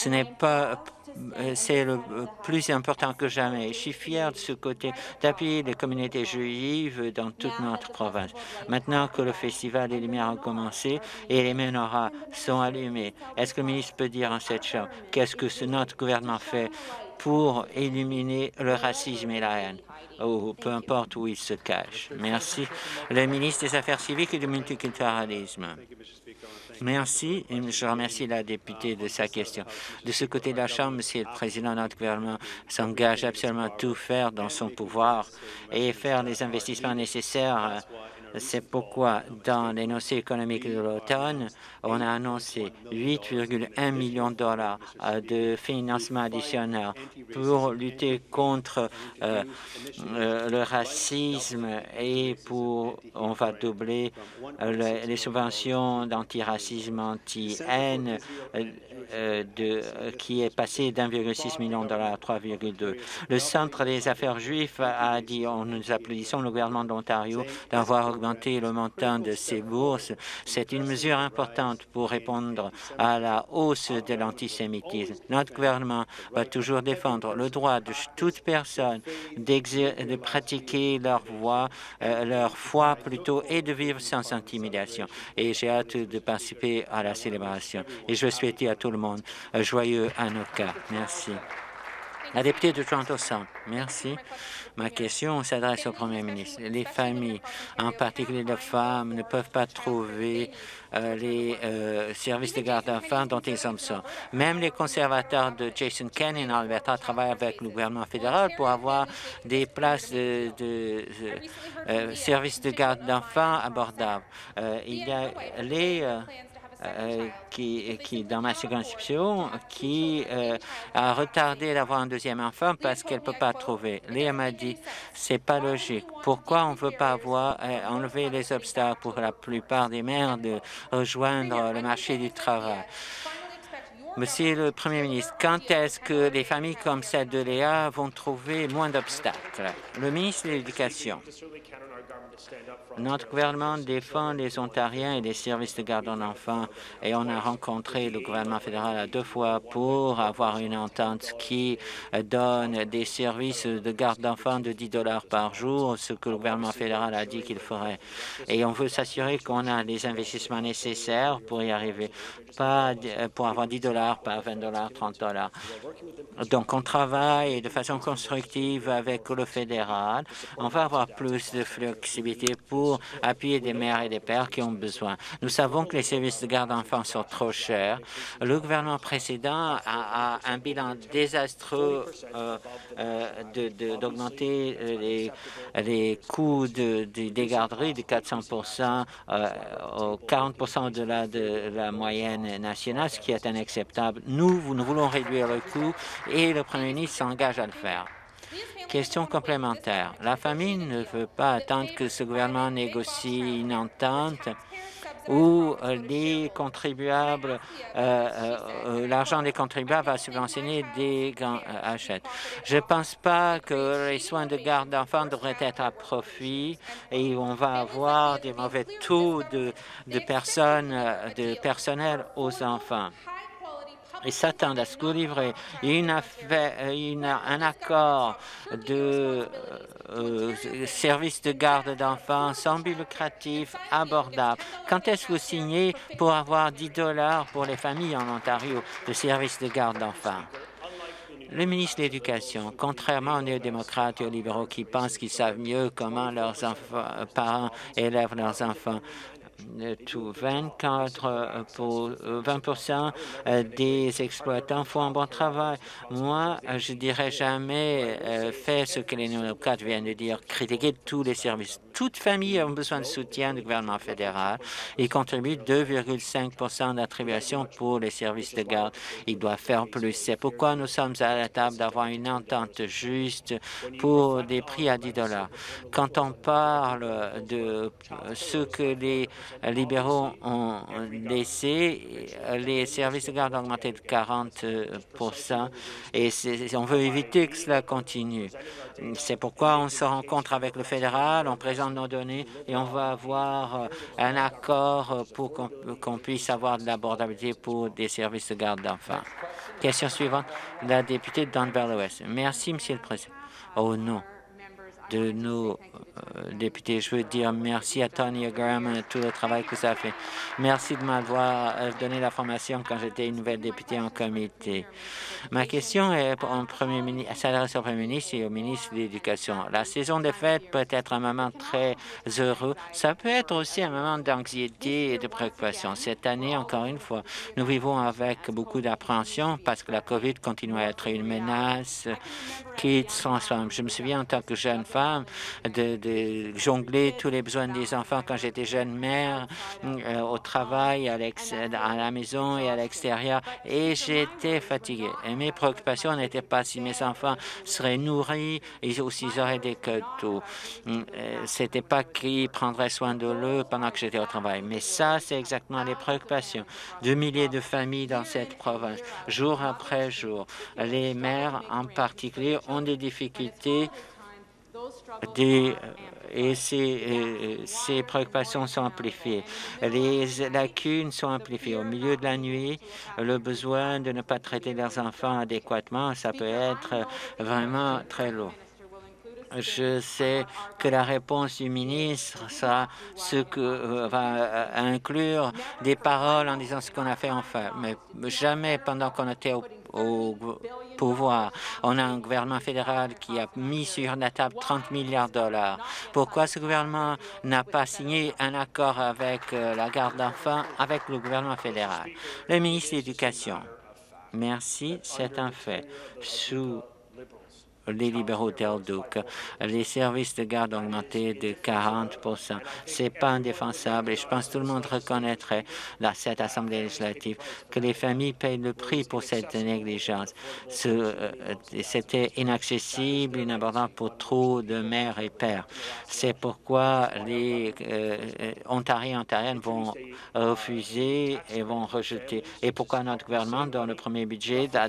C'est le plus important que jamais. Je suis fier de ce côté d'appuyer les communautés juives dans toute notre province. Maintenant que le festival des Lumières a commencé et les menorahs sont allumés, est-ce que le ministre peut dire en cette chambre qu'est-ce que notre gouvernement fait pour éliminer le racisme et la haine, ou peu importe où il se cache? Merci. Le ministre des Affaires civiques et du multiculturalisme. Merci et je remercie la députée de sa question. De ce côté de la Chambre, Monsieur le Président, notre gouvernement s'engage absolument à tout faire dans son pouvoir et faire les investissements nécessaires. C'est pourquoi, dans l'énoncé économique de l'automne, on a annoncé 8,1 millions de dollars de financement additionnel pour lutter contre le racisme et on va doubler les subventions d'antiracisme, anti-haine, qui est passé d'1,6 million de dollars à 3,2. Le Centre des affaires juives a dit, nous applaudissons le gouvernement de l'Ontario d'avoir augmenté le montant de ces bourses. C'est une mesure importante pour répondre à la hausse de l'antisémitisme. Notre gouvernement va toujours défendre le droit de toute personne de pratiquer leur foi plutôt et de vivre sans intimidation. Et j'ai hâte de participer à la célébration. Et je veux souhaiter à tout le monde un joyeux Hanouka. Merci. La députée de Toronto Centre. Merci. Ma question s'adresse au Premier ministre. Les familles, en particulier les femmes, ne peuvent pas trouver les services de garde d'enfants dont ils ont besoin. Même les conservateurs de Jason Kenney en Alberta travaillent avec le gouvernement fédéral pour avoir des places de services de garde d'enfants abordables. Il y a les qui, dans ma circonscription, qui a retardé d'avoir un deuxième enfant parce qu'elle ne peut pas trouver. Léa m'a dit, c'est pas logique. Pourquoi on ne veut pas enlever les obstacles pour la plupart des mères de rejoindre le marché du travail? Monsieur le Premier ministre, quand est-ce que les familles comme celle de Léa vont trouver moins d'obstacles? Le ministre de l'Éducation. Notre gouvernement défend les Ontariens et les services de garde d'enfants et on a rencontré le gouvernement fédéral à 2 fois pour avoir une entente qui donne des services de garde d'enfants de 10 $ par jour, ce que le gouvernement fédéral a dit qu'il ferait. Et on veut s'assurer qu'on a les investissements nécessaires pour y arriver, pas pour avoir 10 $, pas 20 $, 30 $. Donc, on travaille de façon constructive avec le fédéral. On va avoir plus de flexibilité pour appuyer des mères et des pères qui ont besoin. Nous savons que les services de garde d'enfants sont trop chers. Le gouvernement précédent a un bilan désastreux d'augmenter les coûts des garderies de 400 40 au-delà de la moyenne nationale, ce qui est inacceptable. Nous voulons réduire le coût et le Premier ministre s'engage à le faire. Question complémentaire. La famille ne veut pas attendre que ce gouvernement négocie une entente où les contribuables, l'argent des contribuables va subventionner des grands achètes. Je ne pense pas que les soins de garde d'enfants devraient être à profit et on va avoir des mauvais taux de personnel aux enfants. Ils s'attendent à ce que vous livrez un accord de service de garde d'enfants sans but lucratif, abordable. Quand est-ce que vous signez pour avoir 10 $ pour les familles en Ontario de service de garde d'enfants? Le ministre de l'Éducation, contrairement aux néo-démocrates et aux libéraux qui pensent qu'ils savent mieux comment leurs parents élèvent leurs enfants, 20% des exploitants font un bon travail. Moi, je dirais jamais fait ce que les néo-démocrates viennent de dire, critiquer tous les services. Toute famille a besoin de soutien du gouvernement fédéral. Il contribue 2,5% d'attribution pour les services de garde. Il doit faire plus. C'est pourquoi nous sommes à la table d'avoir une entente juste pour des prix à 10 $. Quand on parle de ce que les libéraux ont laissé, les services de garde ont augmenté de 40% et on veut éviter que cela continue. C'est pourquoi on se rencontre avec le fédéral, on présente nos données et on va avoir un accord pour qu'on puisse avoir de l'abordabilité pour des services de garde d'enfants. Question suivante, la députée de Dunbar-l'Ouest. Merci, Monsieur le Président. Oh non. De nos députés. Je veux dire merci à Tony Graham et tout le travail que ça a fait. Merci de m'avoir donné l'information quand j'étais une nouvelle députée en comité. Ma question est s'adresse au Premier ministre et au ministre de l'Éducation. La saison des fêtes peut être un moment très heureux. Ça peut être aussi un moment d'anxiété et de préoccupation. Cette année, encore une fois, nous vivons avec beaucoup d'appréhension parce que la COVID continue à être une menace qui se transforme. Je me souviens en tant que jeune femme de jongler tous les besoins des enfants quand j'étais jeune mère, au travail, à la maison et à l'extérieur, et j'étais fatiguée. Et mes préoccupations n'étaient pas si mes enfants seraient nourris et aussi ils auraient des cadeaux. C'était pas qui prendrait soin de eux pendant que j'étais au travail. Mais ça, c'est exactement les préoccupations de milliers de familles dans cette province, jour après jour. Les mères, en particulier, ont des difficultés et ces préoccupations sont amplifiées. Les lacunes sont amplifiées. Au milieu de la nuit, le besoin de ne pas traiter leurs enfants adéquatement, ça peut être vraiment très lourd. Je sais que la réponse du ministre sera ce que va inclure des paroles en disant ce qu'on a fait enfin, mais jamais pendant qu'on était au pouvoir. On a un gouvernement fédéral qui a mis sur la table 30 milliards $. Pourquoi ce gouvernement n'a pas signé un accord avec la garde d'enfants avec le gouvernement fédéral? Le ministre de l'Éducation. Merci, c'est un fait. Sous les libéraux d'Elduc. Les services de garde ont augmenté de 40 C'est pas indéfensable et je pense que tout le monde reconnaîtrait dans cette Assemblée législative que les familles payent le prix pour cette négligence. C'était inaccessible, inabordable pour trop de mères et pères. C'est pourquoi les Ontariens et Ontariennes vont refuser et vont rejeter. Et pourquoi notre gouvernement, dans le premier budget, a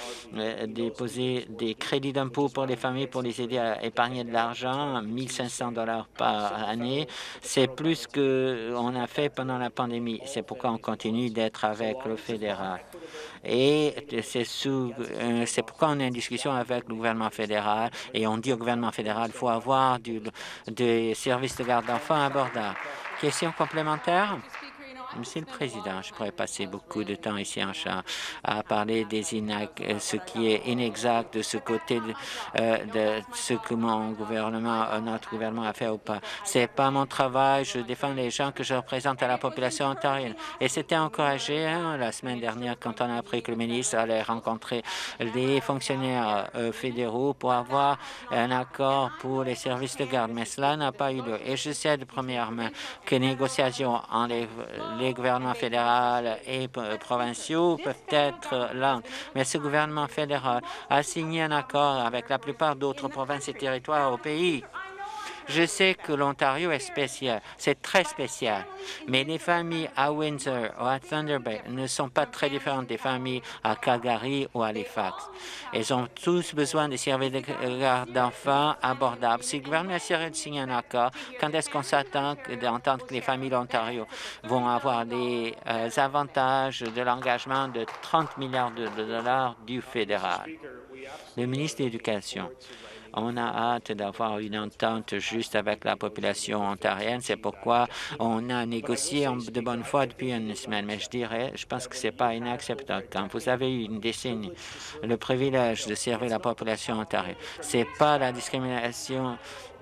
déposé des crédits d'impôt pour les familles pour les aider à épargner de l'argent, 1 500 $ par année. C'est plus qu'on a fait pendant la pandémie. C'est pourquoi on continue d'être avec le fédéral. Et c'est pourquoi on est en discussion avec le gouvernement fédéral et on dit au gouvernement fédéral qu'il faut avoir des services de garde d'enfants abordables. Question complémentaire? Monsieur le Président, je pourrais passer beaucoup de temps ici en chambre à parler des ce qui est inexact de ce côté de ce que notre gouvernement a fait ou pas. C'est pas mon travail. Je défends les gens que je représente à la population ontarienne. Et c'était encouragé la semaine dernière quand on a appris que le ministre allait rencontrer les fonctionnaires fédéraux pour avoir un accord pour les services de garde. Mais cela n'a pas eu lieu. Et je sais de première main que les négociations en les gouvernements fédéraux et provinciaux peuvent être lentes. Mais ce gouvernement fédéral a signé un accord avec la plupart d'autres provinces et territoires au pays. Je sais que l'Ontario est spécial, c'est très spécial, mais les familles à Windsor ou à Thunder Bay ne sont pas très différentes des familles à Calgary ou à Halifax. Ils ont tous besoin de services de garde d'enfants abordables. Si le gouvernement est sérieux de signer un accord, quand est-ce qu'on s'attend d'entendre que les familles d'Ontario vont avoir les avantages de l'engagement de 30 milliards de dollars du fédéral? Le ministre de l'Éducation. On a hâte d'avoir une entente juste avec la population ontarienne. C'est pourquoi on a négocié de bonne foi depuis une semaine. Mais je pense que ce n'est pas inacceptable. Quand vous avez eu une décennie le privilège de servir la population ontarienne, ce n'est pas la discrimination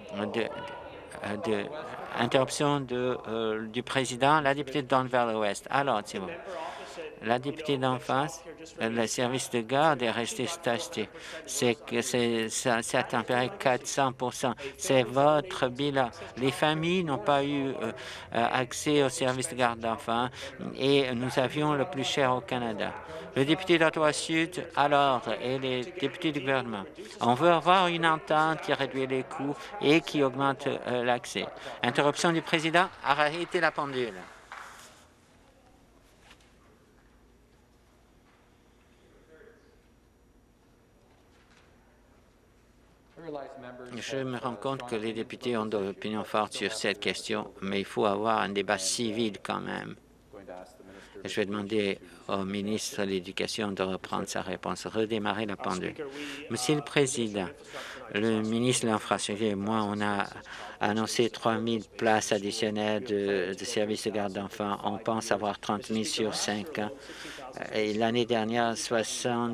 interruption du président, la députée de Don Valley-Ouest. Alors, c'est bon. La députée d'en face, le service de garde est resté statique. C'est que ça a tempéré 400 C'est votre bilan. Les familles n'ont pas eu accès au service de garde d'enfants et nous avions le plus cher au Canada. Le député d'Ottawa-Sud, alors, et les députés du gouvernement. On veut avoir une entente qui réduit les coûts et qui augmente l'accès. Interruption du président. Arrêtez la pendule. Je me rends compte que les députés ont de l'opinion forte sur cette question, mais il faut avoir un débat civil quand même. Je vais demander au ministre de l'Éducation de reprendre sa réponse, redémarrer la pendule. Monsieur le Président, le ministre de l'Infrastructure et moi, on a annoncé 3 000 places additionnelles de services de garde d'enfants. On pense avoir 30 000 sur 5 ans. L'année dernière, 16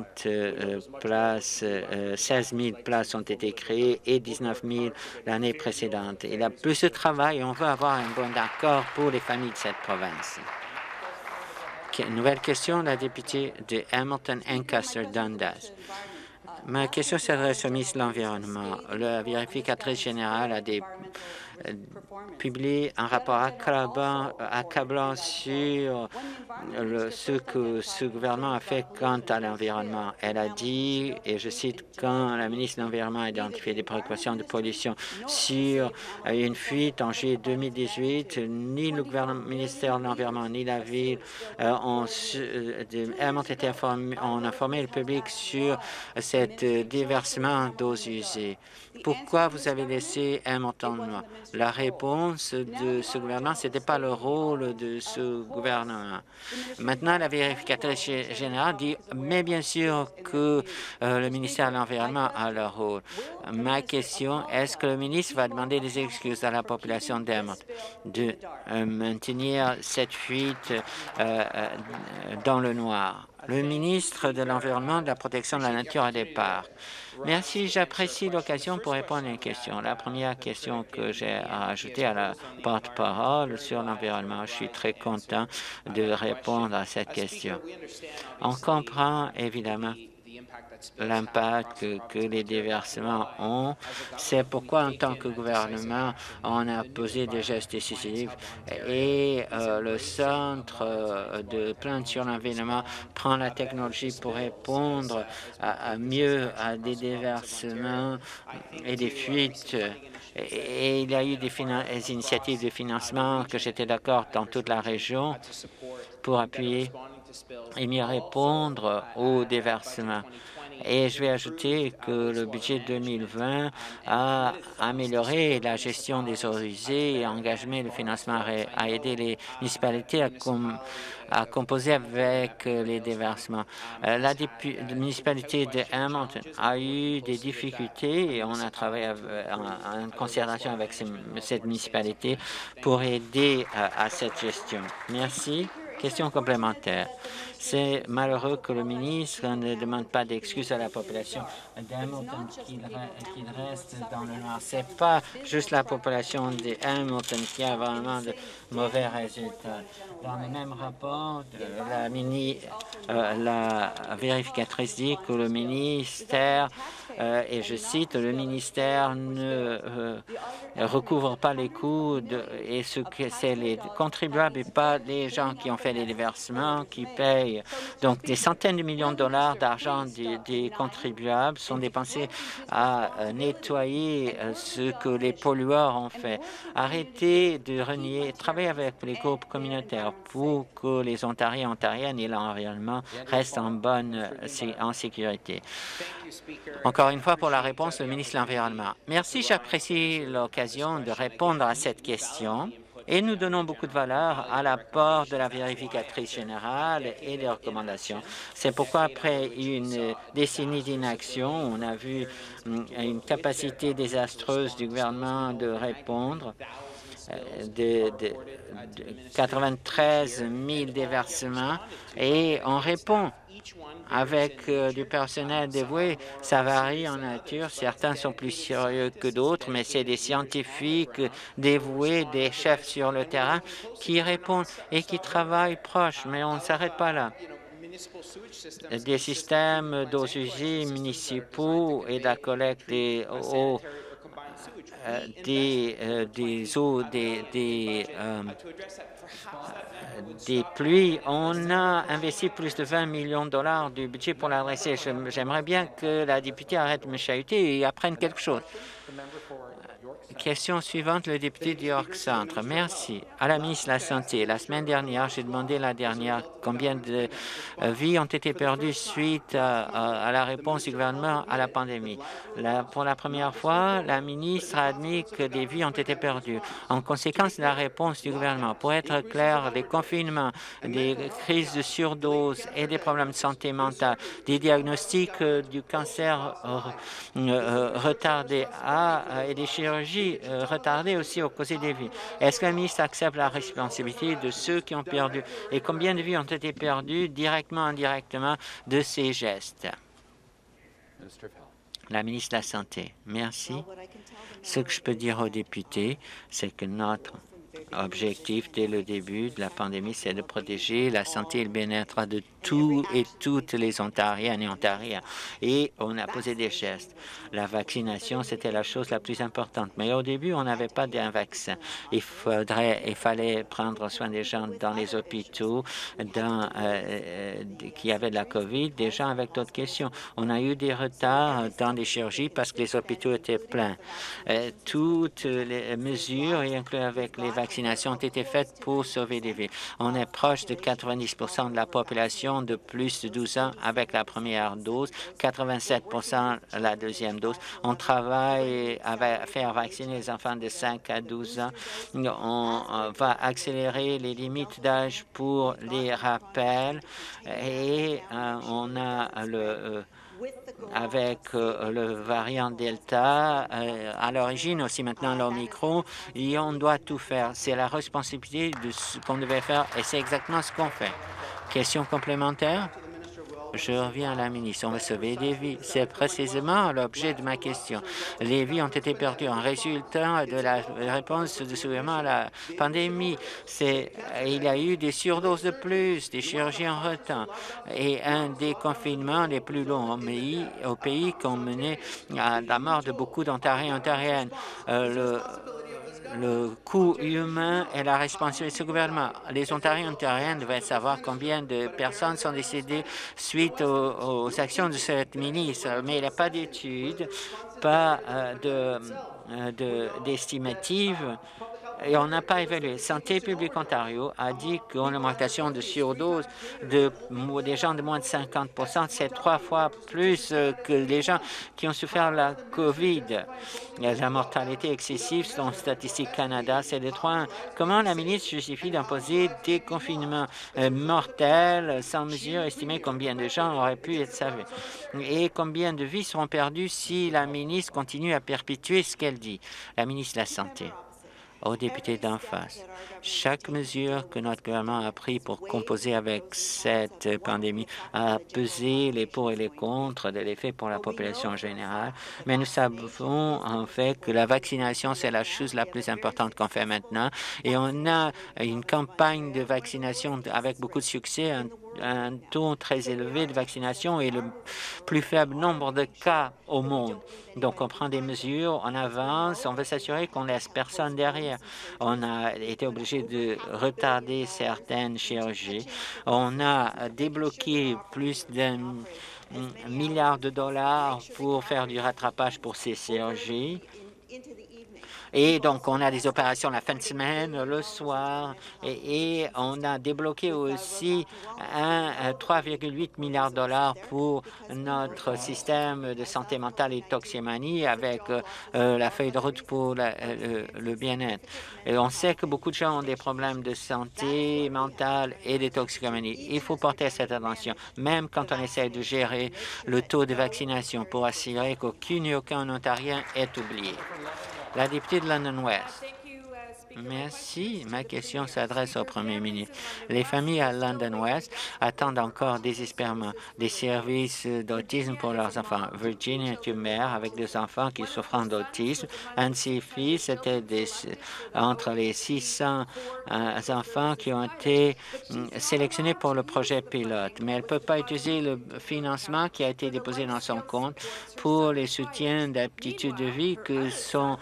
000 places ont été créées et 19 000 l'année précédente. Il y a plus de travail et on veut avoir un bon accord pour les familles de cette province. Nouvelle question, la députée de Hamilton-Ancaster-Dundas. Ma question s'adresse au ministre de l'Environnement. La vérificatrice générale a publié un rapport accablant sur ce que ce gouvernement a fait quant à l'environnement. Elle a dit, et je cite, quand la ministre de l'Environnement a identifié des préoccupations de pollution sur une fuite en juillet 2018, ni le ministère de l'Environnement ni la ville ont informé le public sur cet déversement d'eaux usées. Pourquoi vous avez laissé Hamilton? La réponse de ce gouvernement, ce n'était pas le rôle de ce gouvernement. Maintenant, la vérificatrice générale dit, mais bien sûr que le ministère de l'Environnement a le rôle. Ma question, est-ce que le ministre va demander des excuses à la population d'Hamilton de maintenir cette fuite dans le noir? Le ministre de l'Environnement, de la Protection de la Nature a des parts. Merci, j'apprécie l'occasion pour répondre à une question. La première question que j'ai à ajouter à la porte-parole sur l'environnement, je suis très content de répondre à cette question. On comprend évidemment l'impact que les déversements ont. C'est pourquoi, en tant que gouvernement, on a posé des gestes décisifs et le Centre de plainte sur l'environnement prend la technologie pour répondre mieux à des déversements et des fuites. Et il y a eu des initiatives de financement que j'étais d'accord dans toute la région pour appuyer et mieux répondre aux déversements. Et je vais ajouter que le budget 2020 a amélioré la gestion des eaux usées et engagé le financement à aider les municipalités à composer avec les déversements. La municipalité de Hamilton a eu des difficultés et on a travaillé en concertation avec cette municipalité pour aider à cette gestion. Merci. Question complémentaire. C'est malheureux que le ministre ne demande pas d'excuses à la population d'Hamilton qu'il reste dans le noir. Ce n'est pas juste la population d'Hamilton qui a vraiment de mauvais résultats. Dans le même rapport, la vérificatrice dit que le ministère, et je cite, le ministère ne recouvre pas les coûts et ce que c'est les contribuables et pas les gens qui ont fait les déversements qui payent. Donc, des centaines de millions de dollars d'argent des contribuables sont dépensés à nettoyer ce que les pollueurs ont fait. Arrêtez de renier, travaillez avec les groupes communautaires pour que les Ontariens, Ontariennes et l'environnement restent en sécurité. Encore une fois, pour la réponse, le ministre de l'Environnement. Merci, j'apprécie l'occasion de répondre à cette question. Et nous donnons beaucoup de valeur à l'apport de la vérificatrice générale et des recommandations. C'est pourquoi, après une décennie d'inaction, on a vu une capacité désastreuse du gouvernement de répondre. De 93 000 déversements et on répond avec du personnel dévoué. Ça varie en nature. Certains sont plus sérieux que d'autres, mais c'est des scientifiques dévoués, des chefs sur le terrain qui répondent et qui travaillent proches. Mais on ne s'arrête pas là. Des systèmes d'eaux usées municipaux et de la collecte des eaux des pluies, on a investi plus de 20 millions de dollars du budget pour l'adresser. J'aimerais bien que la députée arrête de me chahuter et apprenne quelque chose. Question suivante, le député du York Centre. Merci. À la ministre de la Santé, la semaine dernière, j'ai demandé combien de vies ont été perdues suite à la réponse du gouvernement à la pandémie. Pour la première fois, la ministre a admis que des vies ont été perdues. En conséquence de la réponse du gouvernement, pour être clair, des confinements, des crises de surdose et des problèmes de santé mentale, des diagnostics du cancer retardés et des chirurgies retardées aussi aux causées des vies. Est-ce que le ministre accepte la responsabilité de ceux qui ont perdu et combien de vies ont été perdues directement, indirectement de ces gestes? La ministre de la Santé. Merci. Ce que je peux dire aux députés, c'est que notre objectif dès le début de la pandémie, c'est de protéger la santé et le bien-être de tous et toutes les Ontariennes et Ontariens. Et on a posé des gestes. La vaccination, c'était la chose la plus importante. Mais au début, on n'avait pas d'un vaccin. Il fallait prendre soin des gens dans les hôpitaux qui avaient de la COVID, des gens avec d'autres questions. On a eu des retards dans les chirurgies parce que les hôpitaux étaient pleins. Toutes les mesures, y inclus avec les vaccinations, ont été faites pour sauver des vies. On est proche de 90% de la population de plus de 12 ans avec la première dose, 87% la deuxième dose. On travaille à faire vacciner les enfants de 5 à 12 ans. On va accélérer les limites d'âge pour les rappels et on a avec le variant Delta, à l'origine aussi maintenant l'Omicron, et on doit tout faire. C'est la responsabilité de ce qu'on devait faire et c'est exactement ce qu'on fait. Question complémentaire? Je reviens à la ministre. On va sauver des vies. C'est précisément l'objet de ma question. Les vies ont été perdues en résultat de la réponse du gouvernement à la pandémie. Il y a eu des surdoses de plus, des chirurgies en retard et un des confinements les plus longs au pays qui ont mené à la mort de beaucoup d'Ontariens et Ontariennes. Le coût humain et la responsabilité du gouvernement. Les Ontariens et Ontariennes devraient savoir combien de personnes sont décédées suite aux actions de cette ministre, mais il n'y a pas d'études, pas d'estimative. Et on n'a pas évalué. Santé publique Ontario a dit qu'une augmentation de surdose des gens de moins de 50 c'est 3 fois plus que les gens qui ont souffert de la COVID. La mortalité excessive, selon Statistique Canada, c'est de 3. Comment la ministre justifie d'imposer des confinements mortels sans mesure, estimer combien de gens auraient pu être sauvés et combien de vies seront perdues si la ministre continue à perpétuer ce qu'elle dit? La ministre de la Santé. Aux députés d'en face. Chaque mesure que notre gouvernement a prise pour composer avec cette pandémie a pesé les pour et les contre de l'effet pour la population générale, mais nous savons en fait que la vaccination, c'est la chose la plus importante qu'on fait maintenant et on a une campagne de vaccination avec beaucoup de succès, un taux très élevé de vaccination et le plus faible nombre de cas au monde. Donc, on prend des mesures, on avance, on veut s'assurer qu'on ne laisse personne derrière. On a été obligé de retarder certaines chirurgies. On a débloqué plus d'1 milliard de dollars pour faire du rattrapage pour ces chirurgies. Et donc, on a des opérations la fin de semaine, le soir, et on a débloqué aussi 3,8 milliards de dollars pour notre système de santé mentale et toxicomanie avec la feuille de route pour le bien-être. Et on sait que beaucoup de gens ont des problèmes de santé mentale et de toxicomanie. Il faut porter cette attention, même quand on essaie de gérer le taux de vaccination pour assurer qu'aucun Ontarien est oublié. La députée de London West. Merci. Ma question s'adresse au Premier ministre. Les familles à London West attendent encore désespérément des services d'autisme pour leurs enfants. Virginia est une mère avec 2 enfants qui souffrent d'autisme. Un de ses fils était entre les 600 enfants qui ont été sélectionnés pour le projet pilote, mais elle ne peut pas utiliser le financement qui a été déposé dans son compte pour les soutiens d'aptitude de vie que son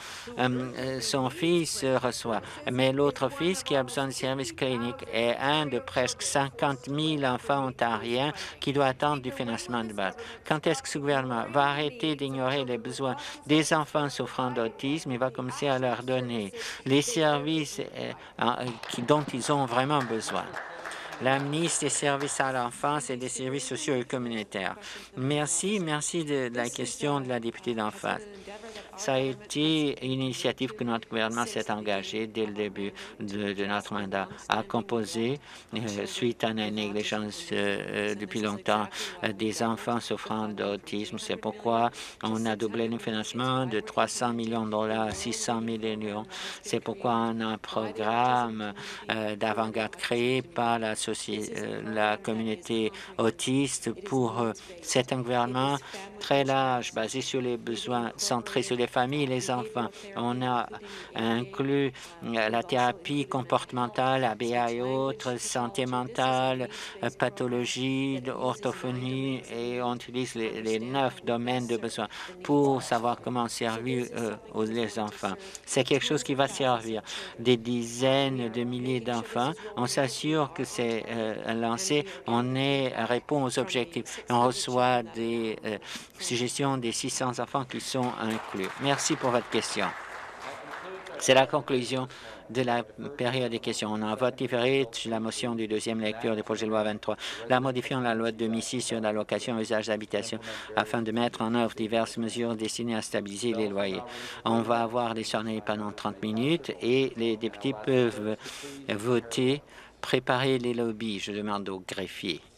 fils reçoit. Mais l'autre fils qui a besoin de services cliniques est un de presque 50 000 enfants ontariens qui doit attendre du financement de base. Quand est-ce que ce gouvernement va arrêter d'ignorer les besoins des enfants souffrant d'autisme et va commencer à leur donner les services dont ils ont vraiment besoin? La ministre des Services à l'enfance et des services sociaux et communautaires. Merci de la question de la députée d'en face. Ça a été une initiative que notre gouvernement s'est engagé dès le début de notre mandat à composer, suite à une négligence depuis longtemps, des enfants souffrant d'autisme. C'est pourquoi on a doublé le financement de 300 millions de dollars à 600 millions. C'est pourquoi on a un programme d'avant-garde créé par la communauté autiste c'est un gouvernement très large, basé sur les besoins, centré sur les familles et les enfants. On a inclus la thérapie comportementale, ABA et autres, santé mentale, pathologie, orthophonie, et on utilise les 9 domaines de besoin pour savoir comment servir les enfants. C'est quelque chose qui va servir des dizaines de milliers d'enfants. On s'assure que c'est lancé, répond aux objectifs. On reçoit des suggestions des 600 enfants qui sont inclus. Merci pour votre question. C'est la conclusion de la période des questions. On a un vote différé sur la motion du deuxième lecture du projet de loi 23, la modifiant la loi de 2006 sur la location et usage d'habitation afin de mettre en œuvre diverses mesures destinées à stabiliser les loyers. On va avoir des sonneries pendant 30 minutes et les députés peuvent voter, préparer les lobbies. Je demande au greffier.